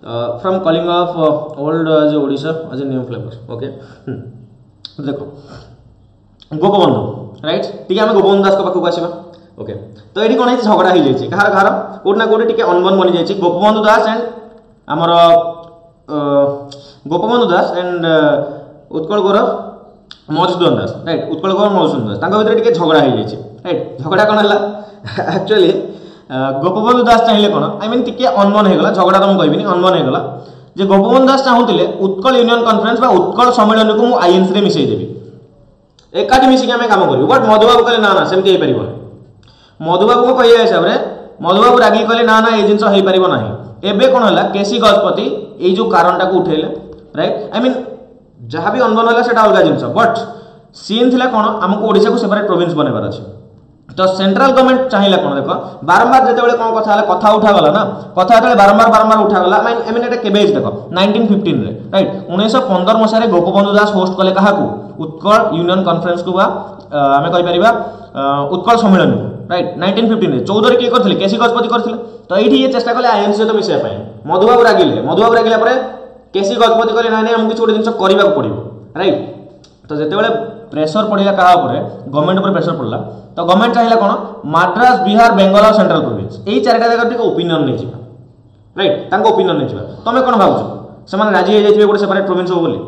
From calling of old age Odisha as a new flavour okay देखो गोपबंधु राइट ठीक है आम गोपबंधु दास पाखक आसवा ओके तो ये कौन है झगड़ा हो जाए कहार कहार कौट ना कौटी टी अनबन बनी जाए गोपबंधु दास एंड आमर गोपबंधु दास एंड उत्कल गौरव मधुसूदन दास राइट उत्कल गौरव मधुसूदन दास भितर टी झगड़ा हो जाए राइट झगड़ा कौन है एक्चुअली गोपबंधु दास चाहिए कौन आई मीन टी अनबन होगा झगड़ा तो मुझे कहबी अनबन होगा जे गोपबंधु दास चाहूले उत्कल यूनियन कॉन्फ्रेंस उत्कल सम्मेलन को मुझे आईएनसी रे मिसईदेवी एकाठी मिसिक आम कम करूँ बट मधुबाबू कहले ना ना सेमती हो पार मधुबाबू को कह हिसाब से मधुबाबू रागी कहले ना ना ये जिन हो पार ना एवं कौन है केसी गजपति ये जो कारणटा को उठेले राइट आई मीन जहाँ भी अनबन है अलग जिन बट सीन थी कौन आमको ओडिशा को सेपरेट प्रोविंस बनवार अच्छे तो सेंट्रल गवर्नमेंट चाहिए कौन देख बारंबार जिते कौन कथा उठागला ना कथा जो बारंबार उठागला आई मीन एट केबे देख 1915 रे राइट 1915 मसीह गोपबंधु दास होस्ट कले क्या उत्कल यूनियन कॉन्फ्रेंस को आम कहीपर उत्कल सम्मेलन राइट 1915 रे 14 किए करथिले केसी गजपति करथिले तो ये चेष्टा कले आईएनसी सहित मिसाइबा मधुबाबू रागिले केसी गजपति कहले ना आमको किसी गोटे जिन करने पड़ो राइट तो जिते प्रेसर पड़ा क्या गवर्नमेंट पर प्रेसर पड़ा तो गवर्नमेंट चाहिए कौन मद्रास बिहार बेंगल और सेंट्रल प्रोविंस यही चारिटा जगह ओपिनियन नहीं जावा राइट ओपिनियन नहीं जावा तुम कौन भावुच से राजी हो जाए गोटे सेपरेट प्रोविंस हो बोली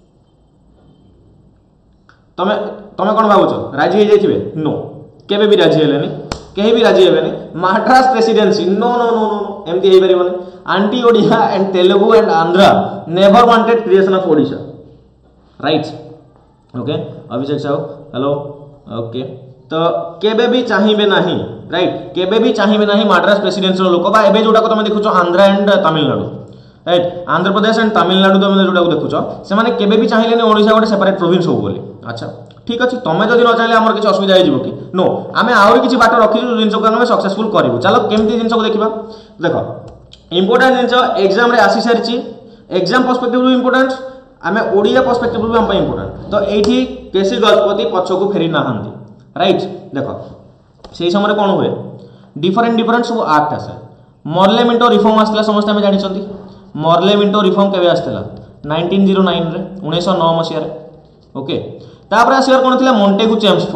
तुम तुम कौन भावुच राजी हो जाए नो केबे भी राजी हेलेनी कहीं भी राजी हेबेनी Madras presidency no no no no no एमती हो पारिबनी anti Odia and Telugu and Andhra never wanted creation of Odisha right okay Abhishek Sahu hello okay तो केबे भी चाहिए ना राइट केबे भी चाहिए ना मद्रास प्रेसिडेंसी लोक बा एबे जोटा को तुम देखुच Andhra and Tamil Nadu right Andhra Pradesh and Tamil Nadu तुम जोटा देखुच से माने केबे भी चाहिए ओडिशा गोटे सेपरेट प्रोविंस हो बोली अच्छा ठीक अच्छे तुम जब न चाहिए आमर किसी असुविधा हो कि नो आम आहरी किसी बाट रखी जिन को आम सक्सेसफुल करूँ चलो केमती जिन को देखा देख इंपोर्टाट जिन एग्जाम आसी सारी एग्जाम पर्सपेक्टिव इंपोर्टाट आम ओडिया पर्सपेक्टिव भी आम इंपोर्टाट तो ये केसी गजपति पछक फेरी ना राइट देख से समय कौन हुए डिफरेंट सब आक्ट आसे मर्ले मिंटो रिफॉर्म आसला समस्त आम जानते मर्ले मिंटो रिफॉर्म केवे आसला 1909 रे 1909 मसीह ओके तापर आसबार कौन थी मॉन्टेगू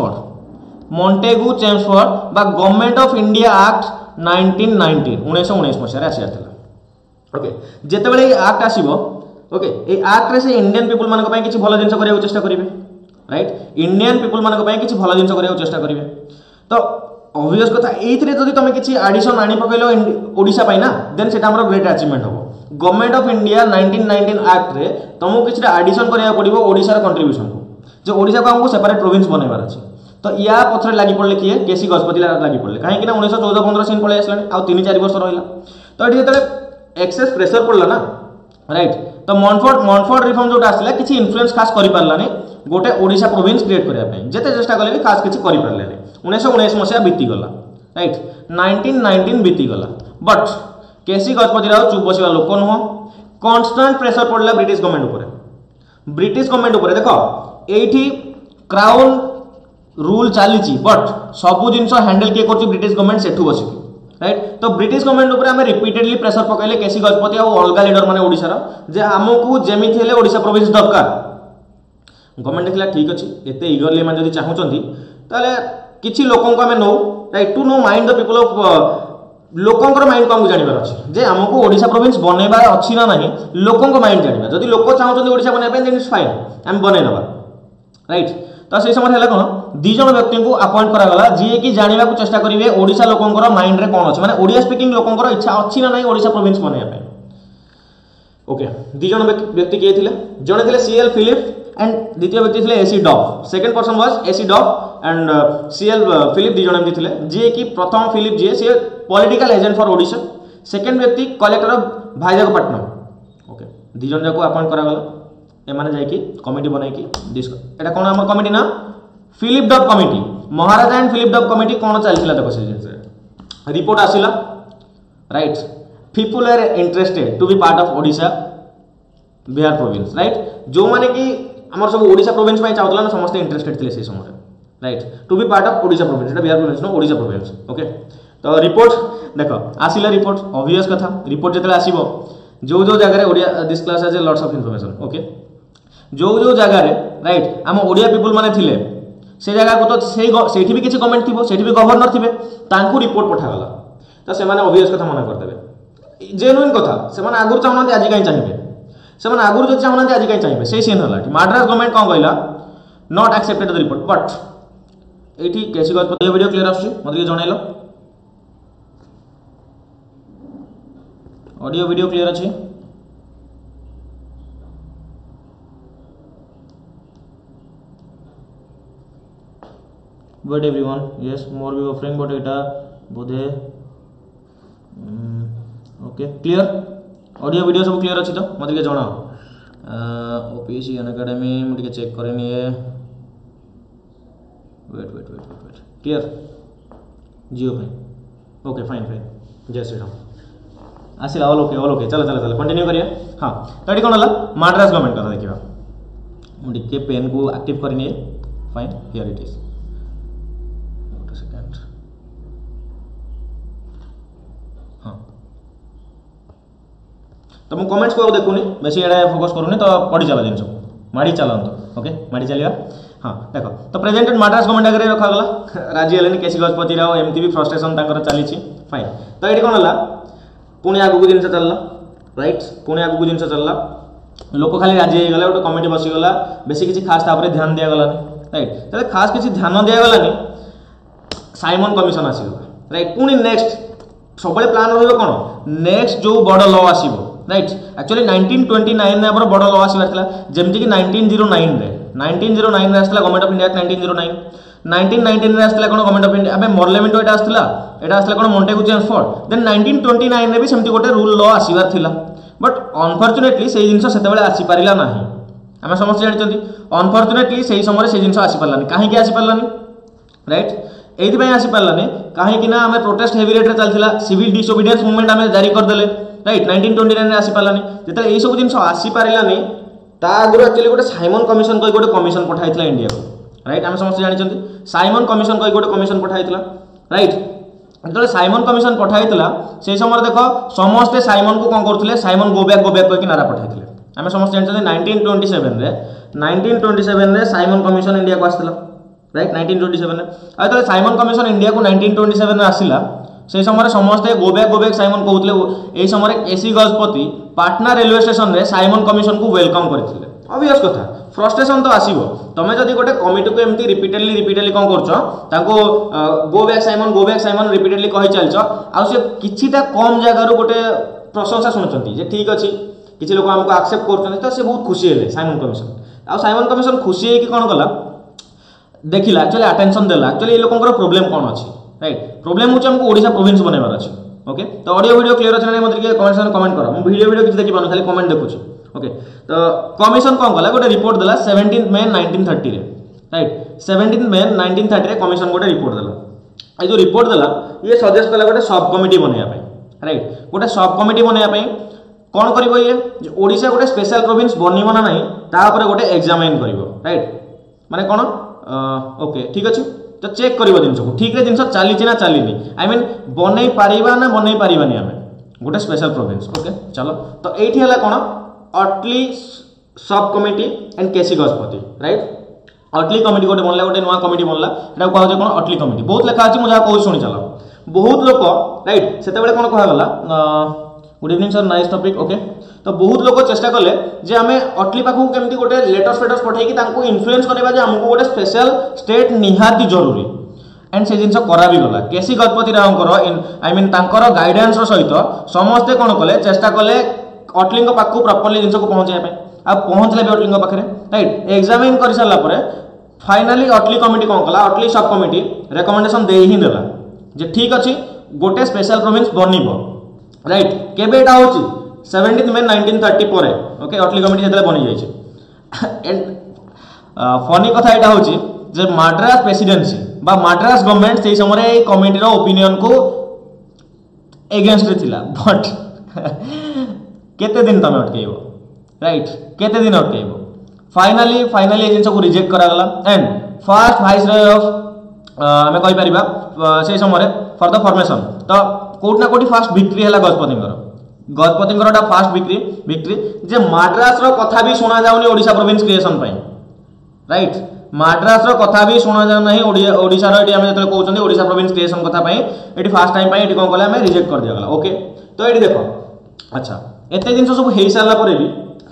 चेम्सफोर्ड बा गवर्नमेंट ऑफ इंडिया एक्ट 1919 1919 मसीह आसार ओके जिते आक्ट आसो ओके ये आक्ट रे से इंडियन पीपल मान किसी भल जिन करने चेष्टा करेंगे राइट इंडियन पीपल मान किसी भल जिन करने चेष्टा करेंगे तो ऑब्वियस कथा ये जब तुम किसी एडिशन आनी पकड़ ओडिशा ना देन से ग्रेट अचीवमेंट हम गवर्नमेंट ऑफ इंडिया 1919 एक्ट रे तुमको किसी एडिशन करा पड़ो ओडिशार कंट्रीब्यूशन को जो ओडिशा को आमको सेपरेट प्रोविंस बनवार अच्छे तो या पथर लगी पड़े किए केसी गजपति लगी पड़े कहीं 1914-15 सीन पलि आसला आ 3-4 वर्ष रहा तो ये जो एक्सेस प्रेसर पड़ा ना राइट तो मॉन्टफोर्ड रिफॉर्म जो आसला किसी इन्फ्लुएंस खास कर पारानी गोटे ओडिशा प्रोविंस क्रिएट करने जिते चेष्टा कले भी खास किसी कर पारे 1919 मसीहा बीतीगला राइट 1919 बीतीगला बट केसी गजपति राव चुप बसवा लोक नुह कन्स्टांट प्रेसर पड़ा ब्रिटिश गवर्नमेंट उपर देख ये क्राउन रूल चली बट सबू जिन हैंडल किए कर ब्रिटिश गवर्नमेंट से बसिकी राइट तो ब्रिटिश गवर्नमेंट उपर आम रिपीटेडली प्रेसर पकड़े केसी गजपति और अलग लीडर मैंने ओडिशार जे आमको जमी हेले ओडिशा प्रोविंस दरकार गवर्नमेंट देखला ठीक अच्छे एत इगरली मैंने जब चाहूँगी ताले किसी लोकों को आम नौ right to know mind the people of लोकंर माइंड को आमको जानवर अच्छे जे आमको ओडिशा प्रोविंस बनवार अच्छी ना ना लोकों माइंड जाना जब लोक चाहते ओडिशा बनवाई देन इट्स फाइन आम बनईनवा राइट तो से समय है कौन दीज व्यक्ति को अपॉइंट करागला जी कि जानवा चेष्टा करेंगे ओडिशा लोकंर माइंड रे कौन अच्छे माने ओडिया स्पीकिंग लोकंर इच्छा अच्छी ना ना ओडिशा प्रोविंस बनवाई ओके दीज व्यक्ति किए थे जड़े थे सीएल फिलिप एंड द्वितीय व्यक्ति थे AC Duff second person was AC Duff and CL Philip these एमती थे जी कि प्रथम फिलिप जी सी political agent for Odisha second व्यक्ति collector of Vizagapatnam okay these जाक अपॉइंट करागला एमाने जाइकी कमिटी बनैकी एटा कोन हमर कमिटी ना Philip Duff committee maharaja and Philip Duff committee कोन चलथिला देखो से जिनसे रिपोर्ट आसिला right people are interested to be part of Odisha Bihar province right जो माने कि हमर सब ओडिशा प्रोविंस पय चाहतला ना समस्त इंटरेस्टेड थिले से समय right to be part of Odisha province एटा Bihar province no Odisha province okay तो रिपोर्ट देखो आसिला रिपोर्ट ऑब्वियस कथा रिपोर्ट जतले आसीबो जो जो जगह Odia this class has lots of information okay जो जो जगह राइट आम ओडिया पीपल माने थिले से जगह को तो सेठी भी किसी गवर्नमेंट थिबो सेठी भी गवर्नर थिबे तांकू रिपोर्ट पठागला तो से माने ऑब्वियस कथा मना कर देबे जेन्युइन कथा से माने आगुर चाहना आज कहीं चाहिए से माने आगुर जो चाहना आज कहीं चाहिए से सीन हला मद्रास गवर्नमेंट कोन कहला not accepted the report but एठी केसी गजपति वीडियो क्लियर आछी मते जणाइलो ऑडियो वीडियो क्लियर अछि but everyone yes more be offering but एटा बोधे ओके क्लियर ऑडियो वीडियो सब क्लियर अछि तो मते के जणाओ ओपीसी अनअकैडमी मुझे चेक करेनी है वेट क्लियर जियो पे ओके फाइन जय श्री राम आसिला ऑल ओके चलो कंटिन्यू करिए हाँ तो ये कौन है मद्रास गवर्नमेंट कथा देखा मुझे पेन को एक्टिव करनी fine here it is second हाँ तो मुझे कमेंट्स को देखुनी बेसी एडा फोकस करूनी तो पढ़ी चला जिन माड़ी चलत ओके माड़ी चलिया हाँ देख तो प्रेजेंटेड मद्रास गवर्नमेंट आगे रखागला राजी हेलेनी केसी गजपति राव एमती भी फ्रस्ट्रेशन चली फाइन तो ये कौन है पुणी आगू जिन चलला राइट पुणी आगू जिन चलला लोक खाली राजी हो गला गोटे कमिटी बसीगला बेसी किसी खास तापर ध्यान दिया गलानी राइट तो खास किसी ध्यान दिया गलानी साइमन कमिशन आसीगला राइट पुणी नेक्स्ट सब प्लान रही कौन नेक्स्ट जो बड़ लॉ आसीबो राइट एक्चुअली 1929 रे बड़ लॉ आसीबार थिला जेमति कि 1909 रे आसला गवर्नमेंट ऑफ इंडिया 1919 रे आसला कोन गवर्नमेंट ऑफ इंडिया अबे मॉर्लेमेंटो एटा आसला कोन मोंटेगु चेम्सफोर्ड देन 1929 रे भी सेमति गोटे रूल लॉ आसीबार थिला बट अनफॉर्चुनेटली सेही जिंस सेतेबेले आसी पारिला नाही आमे समस्त जानिचंती अनफॉर्चुनेटली सेही समय से जिंस आसी पारलानी काहे कि आसी पारलानी राइट एथि पय आसी पारलानी काहे कि ना आमे प्रोटेस्ट हेवी रेट रे चलथिला सिविल डिसोबीडियंस मूवमेंट आमे जारी कर देले राइट 1929 रे आसी पारलानी जेते एई सब जिंस आसी पारिलानी ता आगु एक्चुअली गोटे साइमन कमिशन कहि गोटे कमिशन पठाइथिला इंडिया को राइट आमे समस्त जानिचंती साइमन कमिशन कहि गोटे कमिशन पठाइथिला राइट जो साइमन कमिशन पठाइथिला से समय देखो समस्त साइमन को कोन करथिले साइमन गो बैक कहि कि नारा पठाइथिले आमे समस्त जानिचंती 1927 रे साइमन कमिशन इंडिया को आस्थिला राइट 1927 रे आ तो साइमन कमिशन इंडिया को 1927 रे आसिला से समय समस्त गो बैक साइमन कहते ए समय KC Gajapati Patna railway station रे साइमन कमिशन को वेलकम करथिले ऑब्वियस कथा फ्रस्ट्रेशन तो आसीबो तमे जदी गोटे कमिटी को एमती रिपीटेडली कोन करछो ताको गो बैक साइमन रिपीटेडली कहि चलछो आ से किछिटा कम जगह रो गोटे प्रशंसा सुनछंती जे ठीक अछि किछि लोक हमको एक्सेप्ट करछन तो से बहुत खुशी हेले साइमन कमिशन आ साइमन कमिशन खुशी हे कि कोन गला देखिला एक्चुअली अटेंशन देला एक्चुअली ए लोकंकर प्रॉब्लम कोन अछि राइट प्रॉब्लम होछ हमको ओडिसा प्रोविंस बनेबार अछि ओके तो ऑडियो वीडियो क्लियर अछि नै मत के कमेंट करो हम वीडियो किछि देखि पानो खाली कमेंट देखुछि ओके तो कमिशन कोन गला गोटे रिपोर्ट देला 17 मई 1930 रे राइट 17 मई 1930 रे कमिशन गोटे रिपोर्ट देला ए जो रिपोर्ट देला ये सजेस्ट कला गोटे सब कमिटी बनेया पे राइट गोटे सब कमिटी बनेया पे कोन करबो ये ओडिसा गोटे स्पेशल प्रोविंस बनिबो ना नाही ता ऊपर गोटे एग्जामिन करबो राइट माने कोन ओके ठीक अछि तो चेक करिवो जिंस को ठीक रे जिंस चाली ना चालीनी आई मीन बनै पारिबा ना बनै पारिबानी आमे गोटे स्पेशल प्रोविंस ओके चलो तो एठी हला कोन Attlee sub committee and KC Gajapati right Attlee committee गोटे बनला गोटे नवा कमिटी बनला एटा कहौ जे कोन अटली कमिटी बहुत लेखा अछि मुझा कहू सुनि चलो बहुत लोक राइट सेते बेले कोन कहा गला good evening sir nice topic okay तो बहुत लोक चेष्टा कले जे आमे अटली पाखु केमती गोटे लेटर्स पठाई कि तांको इन्फ्लुएंस करबा जे हमको गोटे स्पेशल स्टेट निहाती जरूरी एंड से जिंस करा भी गला केसी गजपति रावकर आई मीन तांकर गाइडेंस रो सहित समस्त कोन कले चेष्टा कले अटली पाखु प्रॉपर्ली जिंस को पहुंचाय पे आ पहुंचले भी अटली पाखरे राइट एग्जामिन कर साला परे फाइनली अटली कमिटी कोन कला अटली सब कमिटी रिकमेंडेशन दे ही देला जे ठीक अछि गोटे स्पेशल प्रोविंस बनिबो राइट केबे एटा होची 17 मई 1930 परे ओके अटली कमिटी जेतले बनि जाय छै एंड फनी कथा एटा होची जे मद्रास प्रेसिडेंसी बा मद्रास गवर्नमेंट से समय ए कमिटी रो ओपिनियन को एगेंस्ट थिला बट केते दिन तमे अटकेइबो राइट केते दिन अटकेइबो फाइनली ए जिंस को रिजेक्ट करा गला एंड फर्स्ट वाइसरॉय ऑफ हमें कहि परिबा से समय फॉर द फॉर्मेशन तो कोट ना कोटी फर्स्ट विक्ट्री हला गजपतिंकर गजपति फास्ट विक्ट्री जे मद्रास कथा भी शुणा जाऊनी Odisha province creation right Madras कथा भी शुणा जाऊ नहीं ओडिशा रो एटी हम जतले कहउछन्ती ओडिशा प्रोविंस क्रिएशन कथा पई एटी फर्स्ट टाइम पई एटी कोन कले हम रिजेक्ट कर दिया गला ओके तो एटी देखो अच्छा एते जिंस सब हेई साला परे भी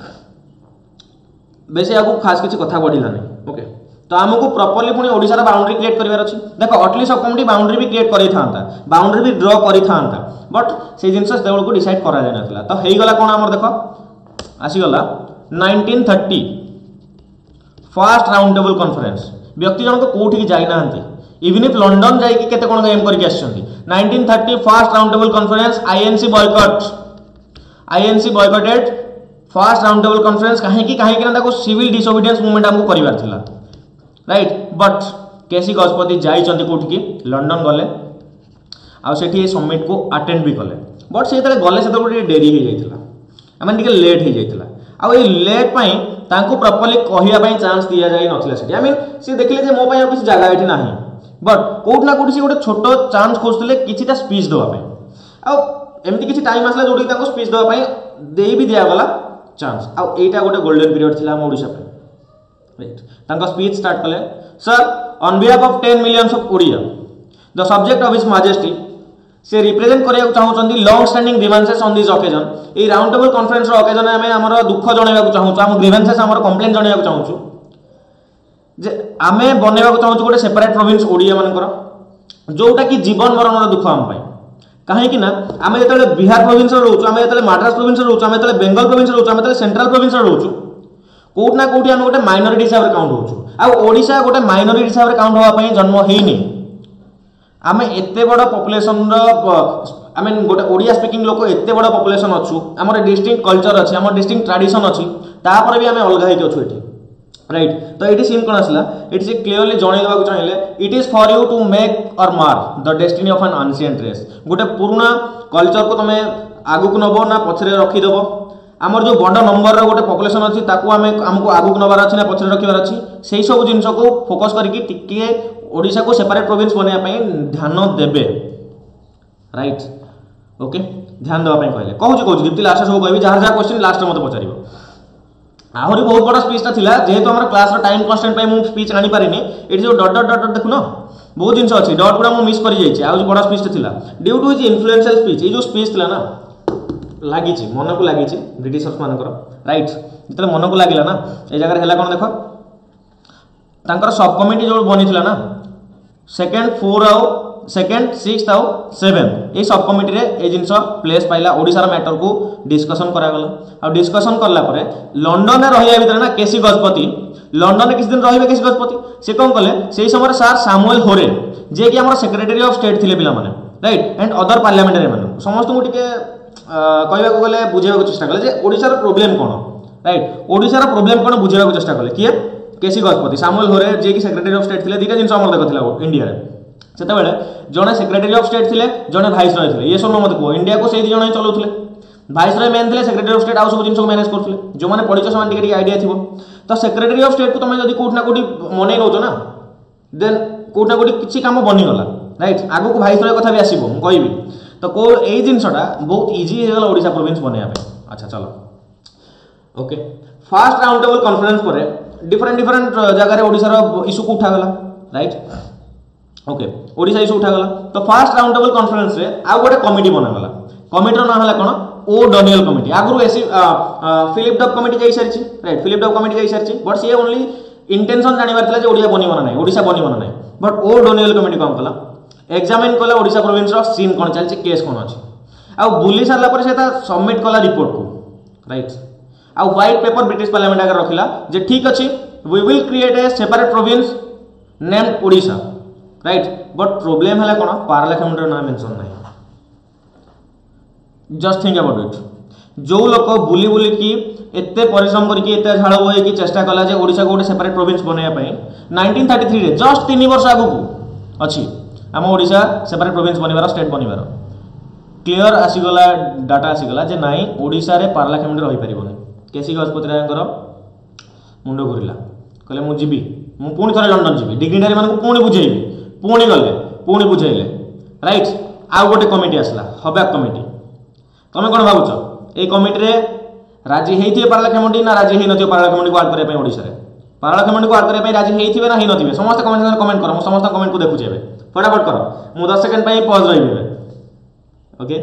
बेसी आगु खास किछि कथा बढ़िला नहीं ओके तो हमको प्रॉपर्ली पुनी ओडिशा रा बाउंड्री क्रिएट करिवार अछि देखो एटलीस्ट सब कमिटी बाउंड्री भी क्रिएट करि थांता बाउंड्री भी ड्रॉ करि थांता बट से जिंस सेबल को डिसाइड करा जाय नथला तो हेई गला कोन हमर देखो आसी गला 1930 फर्स्ट राउंड टेबल कॉन्फ्रेंस व्यक्ति जन को कोठी की जाई नांती इवन इफ लंदन जाई कि केते कोन एम करके आछंती 1930 first round table conference INC boycotted first round table conference कहीं ना सिविल डिसोबीडियंस मूवमेंट हमको करिवार थिला राइट बट केसी गजपति जाइचंती कोठी की लंदन गले आ सेठी समिट को अटेंड भी कले बट से तले गले से तो डेरी हो जाइथिला आमे टिके लेट हो जाइथिला आ ए लेट पई तांको प्रॉपर्ली कहिया पई चांस दिया जाई नथिला सेठी आई मीन से देखले जे मो पई किसी जगह एठी नाही बट कोठ ना कोठी से गोटे छोटो चांस खोजतले किछिटा स्पीच देबा पई आ एमती किछि टाइम आसला जोडी तांको स्पीच देबा पई देई भी दिया गला चांस आ एटा गोटे गोल्डन पीरियड थिला हम ओडिशा पे राइट तांको स्पीच स्टार्ट कले sir on behalf of 10 millions of Odia the subject of his majesty से रिप्रेजेंट करिया चाहउचंदी long standing grievances on this occasion ए राउंड टेबल कॉन्फ्रेंस रो ओकेजन में हमर दुख जणैबा चाहउछु हम ग्रीवेंसेस हमर कंप्लेंट जणैबा चाहउछु जे आमे बनेबा चाहउछु गोटे सेपरेट प्रोविंस ओडिया मानकर जोटा कि जीवन मरण रो दुख हम पाई कहीं कि ना आमे जतले बिहार प्रोविंस रो रहउछु आमे जतले मद्रास प्रोविंस रो रहउछु आमे जतले बेंगल प्रोविंस रो रहउछु आमे जतले सेंट्रल प्रोविंस रो रहउछु कोट ना कोठी हम गोटे माइनॉरिटी हिसाब रे काउंट होउछु आ ओडिशा गोटे माइनॉरिटी हिसाब रे काउंट होवा पई जन्म हेइनी आमे एते बड़ पॉपुलेशन रो आई मीन गोटे ओडिया स्पीकिंग लोक एते बड़ पॉपुलेशन अछु हमर डिस्टिंक्ट कल्चर अछि हमर डिस्टिंक्ट ट्रेडिशन अछि तापर भी आमे अलगा हेके अछु एठी राइट तो एटी सीन कोन आसला एटी से क्लियरली जणै देबा को चाहिले it is for you to make or mar the destiny of an ancient race गोटे पुराना कल्चर को तमे आगु को नबो ना पछरे रखी देबो हमर जो बड़ नंबर रो गोटे पॉपुलेशन अछि ताकू हमको आगु को नबार अछि ना पछरे रखिबार अछि सेही सब जिंस को फोकस करके टिके ओडिशा को सेपरेट प्रोविंस बनिया पई ध्यान देबे राइट ओके ध्यान देबा पई कहले कहू दीप्ति लास्ट सब कहबी जहां जहां क्वेश्चन लास्ट मते पचारिबो आहुरी बहुत बड़ा स्पीच थिला जेहेतु हमर क्लास रो टाइम कांस्टेंट पई मु स्पीच आनी पारिनी एटी जो डॉट डॉट डॉट देखु न बहुत जिंस अछि डॉट गुडा मु मिस करि जाइछि आ जो बड़ा स्पीच थिला due to his influential speech ए जो स्पीच थिला ना लागिछि मन को लागिछि ब्रिटिशर्स मानकर राइट जतले मन को लागिला ना ए जगह हेला कोन देखो तांकर सब कमिटी जो बनी थिला ना सेकंड 4 आउ सेकंड 6 आउ 7 ए सब कमिटी रे ए जिंस प्लेस पाइला ओडिसा रा मैटर को डिस्कशन करा गला आ डिस्कशन करला परे लंदन रे रहिया भीतर ना केसी गजपति लंदन रे किछ दिन रहिबे केसी गजपति से कोन कले सेही समय सर सैमुअल होरे जे कि हमर सेक्रेटरी ऑफ स्टेट थिले पिला माने राइट एंड अदर पार्लियामेंटरी माने समस्त को टिके कहबा को गले बुझेबा को चेष्टा कले जे ओडिसा रो प्रॉब्लम कोन राइट ओडिसा रो प्रॉब्लम कोन बुझेबा को चेष्टा कले किए केसी गजपति सैमुअल होरे जे कि सेक्रेटरी ऑफ स्टेट थिले दीटा जिंस हमर देखथिला इंडिया रे सेते बेले जने सेक्रेटरी ऑफ स्टेट थिले जने वाइस रॉय थिले ये सब मत को इंडिया को सेही जने चलौथिले वाइस रॉय मेन थिले सेक्रेटरी ऑफ स्टेट आउ सब जिंस को मैनेज करथिले जो माने पढिछ समान टिके आईडिया थिबो तो सेक्रेटरी ऑफ स्टेट को तमे जदी कोठ ना कोठी मने नउछ ना देन कोठ ना कोठी किछि काम बनि गला राइट आगु को वाइस रॉय कथा भी आसीबो हम कहबी तो को एई जिंसटा बहुत इजी हे गला ओडिसा प्रोविंस बनेया पे अच्छा चलो okay first round table conference परे डिफरेंट जगह रे ओडिसा रो इशू को उठा गला राइट ओके ओडिसा इशू उठा गला तो फर्स्ट राउंड टेबल कॉन्फ्रेंस रे आ गोटे कमिटी बना गला कमिटी रो नाम हला कोन ओ डोनियल कमिटी आगुरु एसी फिलिप डब कमिटी जाई सरछि राइट फिलिप डब कमिटी जाई सरछि बट से ओनली इंटेंशन जानिबार थिला जे ओडिया बनी बना नै ओडिसा बनी बना नै बट ओ डोनियल कमिटी कोन कला एग्जामिन कला ओडिसा प्रोविंस रो सीन कोन चलछि केस कोन अछि आ बुली सरला पर सेता सबमिट कला रिपोर्ट को राइट आ व्हाइट पेपर ब्रिटिश पार्लियामेंट आगे रखिला जे ठीक अछि we will create a separate province named Odisha right but problem है कोन पार्लियामेंट रो नाम मेंशन नाही जस्ट थिंक अबाउट इट जो लोक बुली बुली की एते परिश्रम करके एते झाड़ होए की चेष्टा कला जे ओडिसा को गोटे सेपरेट प्रोविंस बनाया पई 1933 रे जस्ट 3 वर्ष आगु को अछि हम ओडिसा सेपरेट प्रोविंस बनिबार स्टेट बनिबार क्लियर आसी गला डाटा आसी गला जे नाही ओडिसा रे पार्लियामेंट रही परिबोनी केसी गजपति रायंकर मुंडो घुरिला कहले मु जीबी मु पुणी थरे लंदन जीबी डिग्निटरी मान को पुणी बुझेइबी पुणी गले पुणी बुझेइले राइट आउ गोटे कमिटी आसला हबैक कमिटी तुम कौन भावुच ये कमिटी रे राजी होइथिबे पारलाखेमुंडी ना राजी होई नथिबे पारलाखेमुंडी को आड करे पे ओडिसा रे पारलाखेमुंडी को आड करे पे राजी होइथिबे ना होई नथिबे समस्त कमेंट करो मु समस्त कमेंट को देखुचे बे फटाफट करो मु 10 सेकंड पे पॉज रहिबे ओके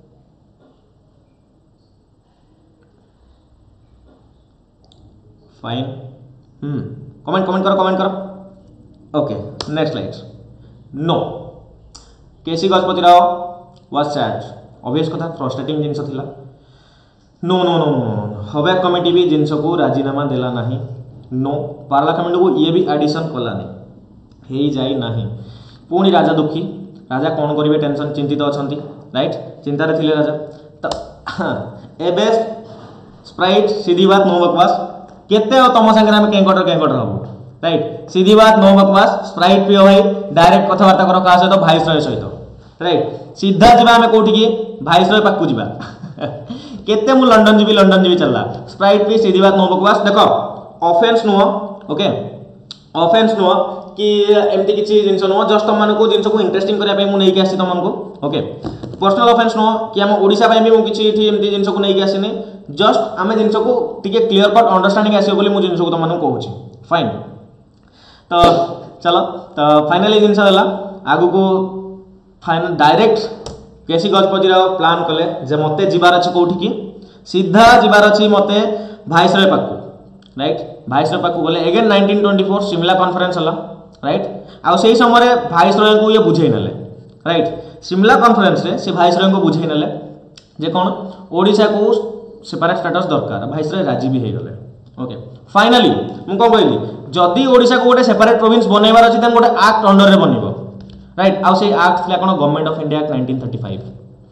फाइन कमेंट करो okay next slide no KC Gajapati Rao was sad obvious कथा फ्रस्ट्रेटिंग जिनस थिला नो नो नो नो हबे कमिटी भी जिनस को राजीनामा देला नाही नो पार्लियामेंट को ये भी एडिशन कला नहीं हे जाई नाही पुणी राजा दुखी राजा कौन करिवे टेंशन चिंतित अछंती राइट चिंतार थिले राजा तो एबे स्प्राइट सीधी बात नो बकवास केते तम संगे हम केंकटर हबो राइट सीधी बात नो बकवास स्प्राइट पियो भाई डायरेक्ट कथबार्ता करो का सहित भाइसरय सहित राइट सीधा जीवा हमें कोठी की भाइसरय पाकू जीवा केते मु लंदन जीवी चलला स्प्राइट पी सीधी बात नो बकवास देखो offence no okay offence no कि एमती किछि जिंस नो जस्ट तुम मानको जिंस को इंटरेस्टिंग करिया पे मु नै के आसी तुम मानको ओके पर्सनल ऑफेंस नो कि हम ओडिसा पे भी मु किछि एठी एमती जिंस को नै के आसीनी जस्ट आमे जिंस को टिके क्लियर कट अंडरस्टैंडिंग आसीयो बोली मु जिंस को तुम मानको कहूची फाइन तो चलो तो फाइनली जिंस हला आगु को final direct KC Gajapati Rao plan कले जे मते जिबार अछि कोठी की सीधा जिबार अछि मते भाइसरय पाकू राइट भाइसरय पाकू गले अगेन 1924 शिमला कॉन्फ्रेंस हला राइट आ सेही समय रे भाइसरय को ये बुझेई नले राइट शिमला कॉन्फ्रेंस रे से भाइसरय को बुझेई नले जे कोन ओडिसा को सेपरेट स्टेटस दरकार भाइसरय राजी भी हे गले ओके फाइनली मु कोन कहली जदी ओडिसा को गोटे सेपरेट प्रोविंस बनैबार अछि त गोटे एक्ट अंडर रे बनिबो राइट आउ से एक्ट थिला कोन government of India act 1935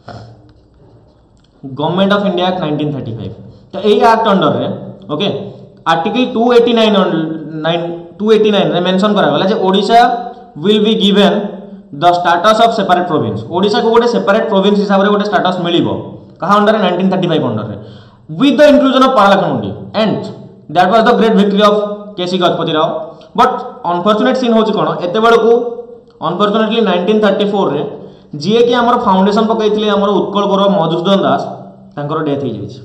government of India act 1935 तो एई एक्ट अंडर रे ओके आर्टिकल 289 रे मेंशन करा गला जे Odisha will be given the status of separate province Odisha को गोटे सेपरेट प्रोविंस हिसाब रे गोटे स्टेटस मिलिबो कहा अंडर रे 1935 अंडर रे with the inclusion of parliament and that was the great victory of KC Gajapati Rao but unfortunate scene होची कोन एते बेल को अनफॉर्चुनेटली 1934 रे जीए कि हमर फाउंडेशन पकैथिले हमर उत्कल गौरव मधुसूदन दास तांकर डेथ हो जाइछ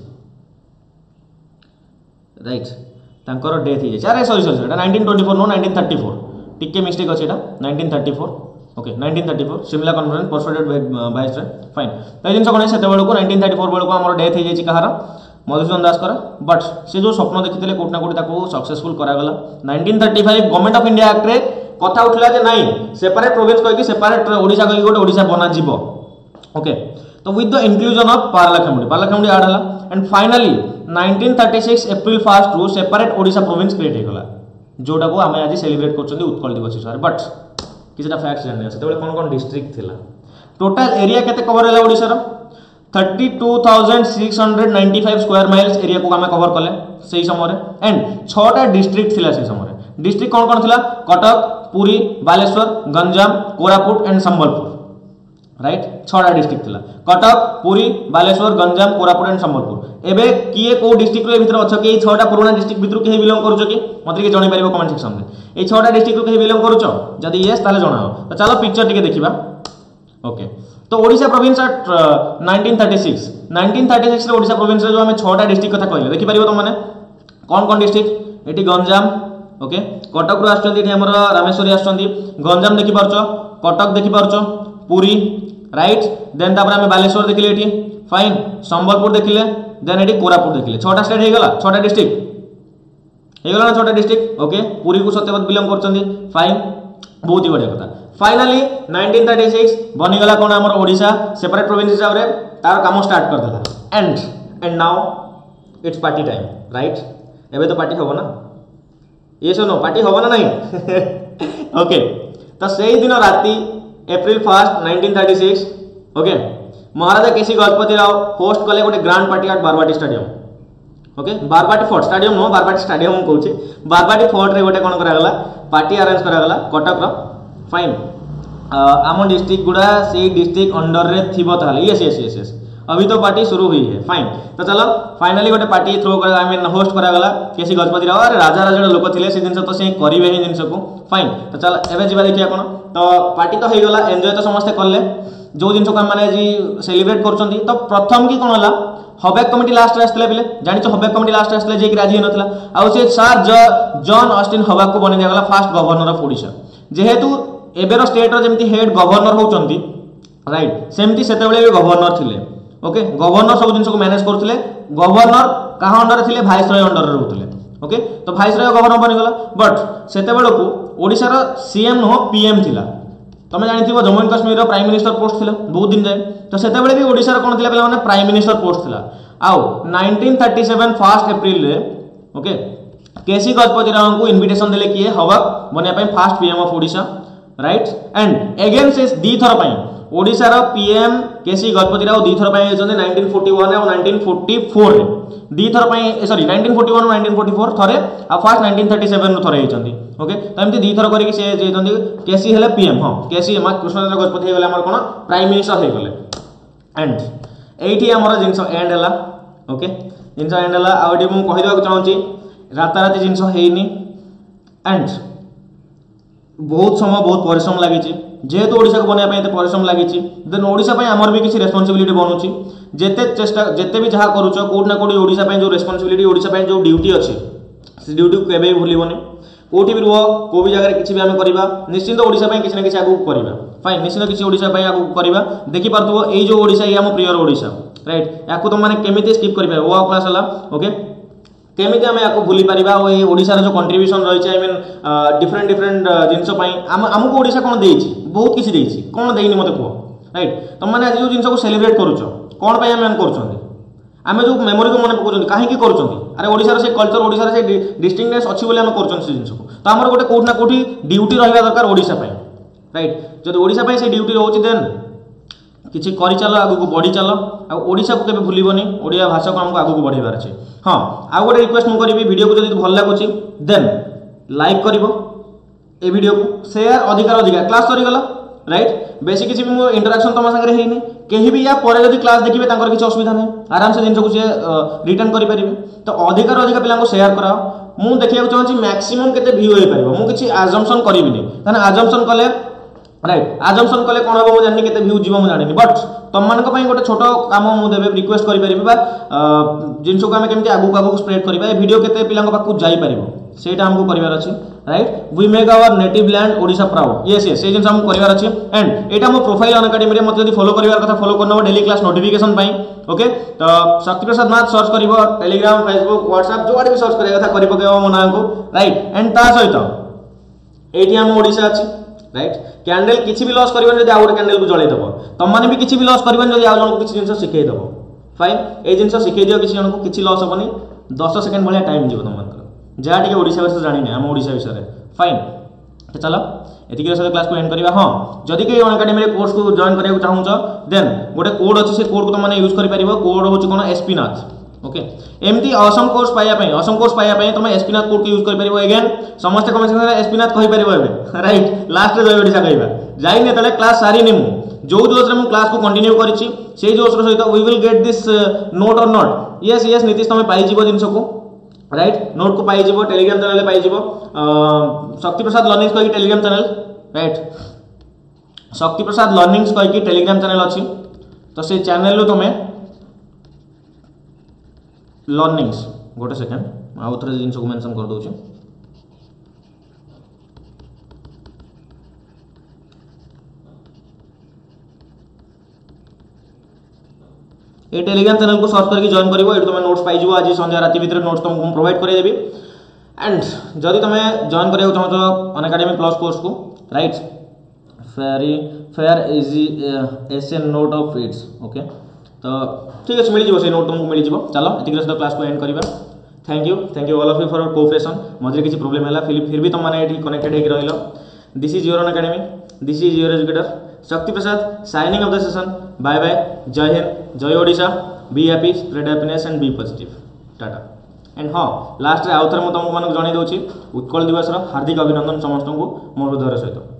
राइट तांकर डेथ हो जाइछ अरे सॉरी एटा 1924 नो 1934 टिके मिस्टेक अछि एटा 1934 okay 1934 Shimla conference persuaded by fine त जिंस कोन सेते बेल को 1934 बेल को हमर डेथ हो जाइछ कहार मधुसूदन दास कर बट से जो स्वप्न देखिथिले कोट ना कोट ताको सक्सेसफुल करा गला 1935 गवर्नमेंट ऑफ इंडिया एक्ट रे कथा उठला जे नहीं सेपरेट प्रोविंस कहि कि सेपरेट ओडिसा कहि गोटे ओडिसा बना जीवो ओके तो with the inclusion of parliament add हला एंड फाइनली 1936 अप्रैल 1 रु सेपरेट ओडिसा प्रोविंस क्रिएट हे गला जोटा को हमें आज सेलिब्रेट करछन उत्कल दिवस हिसाब रे बट किछटा फैक्ट्स जाने सेते कोन कोन डिस्ट्रिक्ट थिला टोटल एरिया केते कवर हला ओडिसा रो 32,695 स्क्वायर माइल्स एरिया को हमें कवर कले सही समय रे एंड 6टा डिस्ट्रिक्ट थिला से समय रे डिस्ट्रिक्ट कौन कौन थिला कटक पुरी बालेश्वर गंजाम कोरापुट एंड संबलपुर राइट 6टा डिस्ट्रिक्ट थिला कटक पुरी बालेश्वर गंजाम कोरापुट एंड संबलपुर एबे किए को डिस्ट्रिक्ट रे भीतर अछ कि 6टा पुराना डिस्ट्रिक्ट भीतर के बिलोंग करूछ कि मते के जणै परिबो कमेंट सेक्शन रे ए 6टा डिस्ट्रिक्ट रो के बिलोंग करूछ जदी यस ताले जणाओ तो चलो पिक्चर टिके देखिबा ओके तो ओडिशा प्रोविंस एट 1936 रे ओडिशा प्रोविंस रे जो हमें 6टा डिस्ट्रिक्ट कथा कहले देखि परिबो त माने कोन कोन डिस्ट्रिक्ट एटी गंजाम ओके कटक रो आछथि एठी हमर रामेश्वरी आछथि गंजाम देखि परछो कटक देखि परछो पुरी राइट देन तापर हम बालेश्वर देखिले एठी फाइन संबलपुर देखिले देन एठी कोरापुट देखिले 6टा स्टेट हे गला 6टा डिस्ट्रिक्ट हे गला ना 6टा डिस्ट्रिक्ट ओके पुरी को सत्यवत बिलोंग करछथि फाइन बहुत ही बढ़िया कथा फाइनली 1936 बनी गला कोन हमर ओडिसा सेपरेट प्रोविंस हिसाब रे तार काम स्टार्ट कर देला and now it's party time right एबे तो पार्टी होबो ना ये सुनो पार्टी होबो ना नहीं ओके तो सही दिन राती April 1 1936 okay maharaja KC Gajapati Rao host कले गोटे grand party at Barabati stadium okay Barabati fort stadium no Barabati stadium हम कहूची बारबाटी फोर्ट रे गोटे कोन करा गला पार्टी अरेंज करा गला कटक रो फाइन आम डिस्ट्रिक्ट गुड़ा से डिस्ट्रिक्ट अंडर रे थिबो ताले यस अभी तो पार्टी शुरू हुई है फाइन तो चलो फाइनली गोटे पार्टी थ्रो कर आई मीन होस्ट करा गला केसी गजपति राव अरे राजा राजा लोक थिले से दिन तो से करिवे ही दिन को फाइन तो चलो एबे जिबा देखिया कोन तो पार्टी तो हे गला एन्जॉय तो समस्त करले जो जिन को मैंने आज सेलिब्रेट कर तो प्रथम कि कौन है हबैक कमिटी लास्ट आसला पिले जानिछ हबैक कमिटी लास्ट आसला जे कि राजी नथला आ से सर जॉन ऑस्टिन हबैक को बने दिया गला फर्स्ट गवर्नर ऑफ ओडिशा जेहेतु एबेर स्टेट रो जेमती हेड गवर्नर होचंती राइट सेमती सेते बेले गवर्नर थिले ओके गवर्नर सब जिन को मैनेज करथिले गवर्नर कहा अंडर थिले वाइसरॉय अंडर रहउथिले ओके तो वाइसरॉय गवर्नर बनि गला बट सेते बेले को ओडिशा रो सीएम नो पीएम थिला तुम जानी Jammu and Kashmir prime minister post थिला बहुत दिन जाए तो सेते बेले भी ओडिशा रो कोन थिला पिला माने प्राइम मिनिस्टर पोस्ट थिला आउ 1937 फर्स्ट एप्रिल रे ओके केसी गजपति राव को इनविटेशन देले किए हबक बनिया पई first PM of Odisha right and again से दी थर पई ओडिशा रो पीएम केसी गजपति राव दी थर पई हेचन 1941 और 1944 रे दी थर पई सॉरी 1941 और 1944 थरे आ फर्स्ट 1937 रो थरे हेचन ओके तो एमती दी थर करी कि से जेचन केसी हेले पीएम हां केसी मा कृष्णचंद्र गजपति हे गेले हमर कोन प्राइम मिनिस्टर हे गेले एंड एठी हमर जिंस एंड हला ओके जिंस एंड हला आ एठी मु कहि देबा चाहूची राताराती जिंस हेइनी एंड बहुत समय बहुत परिश्रम लागिची जेहेतु ओडिशा को बनिया पे परिश्रम लागिची देन ओडिशा पे हमर भी किसी रेस्पोंसिबिलिटी बनउची जेते चेष्टा जेते भी जहा करूचो कोड ना कोडी ओडिशा पे जो रेस्पोंसिबिलिटी ओडिशा पे जो ड्यूटी अछि से ड्यूटी को केबे भूलिबोनी कोठी भी रुह को भी जगह किसी भी आम करबा निश्चित ओडिशा पे किसी ना किसी आगु करबा फाइन निश्चित किसी ओडिशा पे आगु करबा देखि पारथबो एई जो ओडिशा ये हम प्रियर ओडिशा राइट याकू तुम माने केमिति स्किप करि पाबो ओ क्लास हला ओके केमिति हम याकू भूली परिबा ओ ए ओडिशा रो जो कंट्रीब्यूशन रही छै आई मीन डिफरेंट डिफरेंट जिंस पई हमको ओडिशा कोन देइछि बहुत किछि देइछि कोन देइनि मते को राइट तुम माने आज जो जिंस को सेलिब्रेट करूछो कोन पई हम करूछोंदी आमे जो मेमोरी को मन पकोछोंदी काहे की करूछोंदी अरे ओडिशा रो से कल्चर ओडिशा रो से डिस्टिंगनेस अछि बोले हम करूछोंदी से जिंस को तो हमर गोटे कोठ ना कोठी ड्यूटी रहिबा दरकार ओडिशा पई राइट जदि ओडिशा पई से ड्यूटी रहउछि देन किछि करि चलो आगु को बढ़ी चलो आ ओडिशा को केबे भूलिबोनी ओडिया भाषा को हमको आगु को बढ़ेबार छै हां आ गोटे रिक्वेस्ट मु करबी वीडियो को जदि भल लागुछि देन लाइक करिवो ए वीडियो को शेयर अधिकार क्लास सरी गला राइट बेसी किछि भी मु इंटरेक्शन तमा संगे हेइनी केही भी या परे जदि क्लास देखिबे तांकर किछि असुविधा नै आराम से जिंस को से रिटर्न करि परिबे तो अधिकार पिला को शेयर कराओ मु देखिया चाहूछि मैक्सिमम केते व्यू होई परिबो मु किछि अजम्पशन करिबिनी तने अजम्पशन कले राइट अजम्पशन कले कोन हबो मु जानि केते व्यू जीवो मु जानिनी बट तुम मान पई गोटे छोट काम मु देबे रिक्वेस्ट करि परिबे बा जिंस को हम केमति आगु आगु स्प्रेड करबा ए वीडियो केते पिला पाखु जाई परिबो सेटा हमको करिवार अछि right we make our native land Odisha proud yes yes से जिंस हमको करिवार अछि एंड एटा मो प्रोफाइल अन अकाडमी रे मते यदि फॉलो करिवार कथा फॉलो करनो डेली क्लास नोटिफिकेशन पई ओके तो शक्ति प्रसाद नाथ सर्च करिवो टेलीग्राम फेसबुक व्हाट्सएप जो आडे भी सर्च करिया कथा करि पकेबो मो नाम को राइट एंड ता सहित एठी हम ओडिशा अछि राइट कैंडल किछि भी लॉस करबन जदि आउट कैंडल को जळै दबो तम माने भी किछि भी लॉस करबन जदि आ जण को किछि जिंस सिखै दबो फाइन ए जिंस सिखै दियो किछि जण को किछि लॉस होबनी 10 सेकंड भलिया टाइम जीव तम मानकर जा टिके ओडिसा विषय जानि नै हम ओडिसा विषय रे फाइन तो चलो एतिक रे क्लास को एंड करबा हां जदि के अन अकाडमी रे कोर्स को जॉइन करिया चाहूछ देन गोटे कोड अछि से कोड को तुम माने यूज करि परिबो कोड होछि कोन एसपी नाथ ओके एमती असम कोर्स पाया तुम एसपी नाथ कोड यूज कर परिबो अगेन समस्त कमेंट सेक्शन रे एसपी नाथ कहि परिबो एबे राइट लास्ट रे जय ओडिसा कहबा जाई ने तले क्लास सारी ने मु जो जोश रे मु क्लास को कंटिन्यू करिछि सेही जोश रे सहित we will get this note or not yes yes Nitish तुम पाई जीवो जिंस को राइट नोट को पाई जीवो टेलीग्राम चैनल ले पाई जीवो शक्ति प्रसाद लर्निंग्स कहि Telegram channel right Shakti Prasad learnings कहि टेलीग्राम चैनल अछि तो से चैनल लो तुम लर्निंग्स गोटे सेकेंड आउ थे जिन को मेंशन कर दूचे ये टेलीग्राम चैनल को सर्च करके जॉइन करिवो एट तुम नोट्स पाई जीवो आज संध्या राति भीतर नोट्स तुमको प्रोवाइड करे देबी एंड जदि तुम जॉइन करियो चाहो अन अकाडमी प्लस कोर्स को राइट फेयर इजी एसएन नोट ऑफ इट्स ओके तो ठीक है मिल से नोट तुमको मिल जाव चलो ये क्लास को एंड करवा thank you all of you for cooperation मझे किसी प्रॉब्लम है फिर भी तुम मैंने कनेक्टेड होकर रहिलो this is your academy this is your educator Shakti Prasad signing off the session bye bye जय हिंद जय Odisha be happy spread happiness and be positive tata and हाँ लास्ट रे आउ थे तुमको मानक जणाई दूसरी उत्कल दिवस हार्दिक अभिनंदन समस्त को मोर हृदय सहित।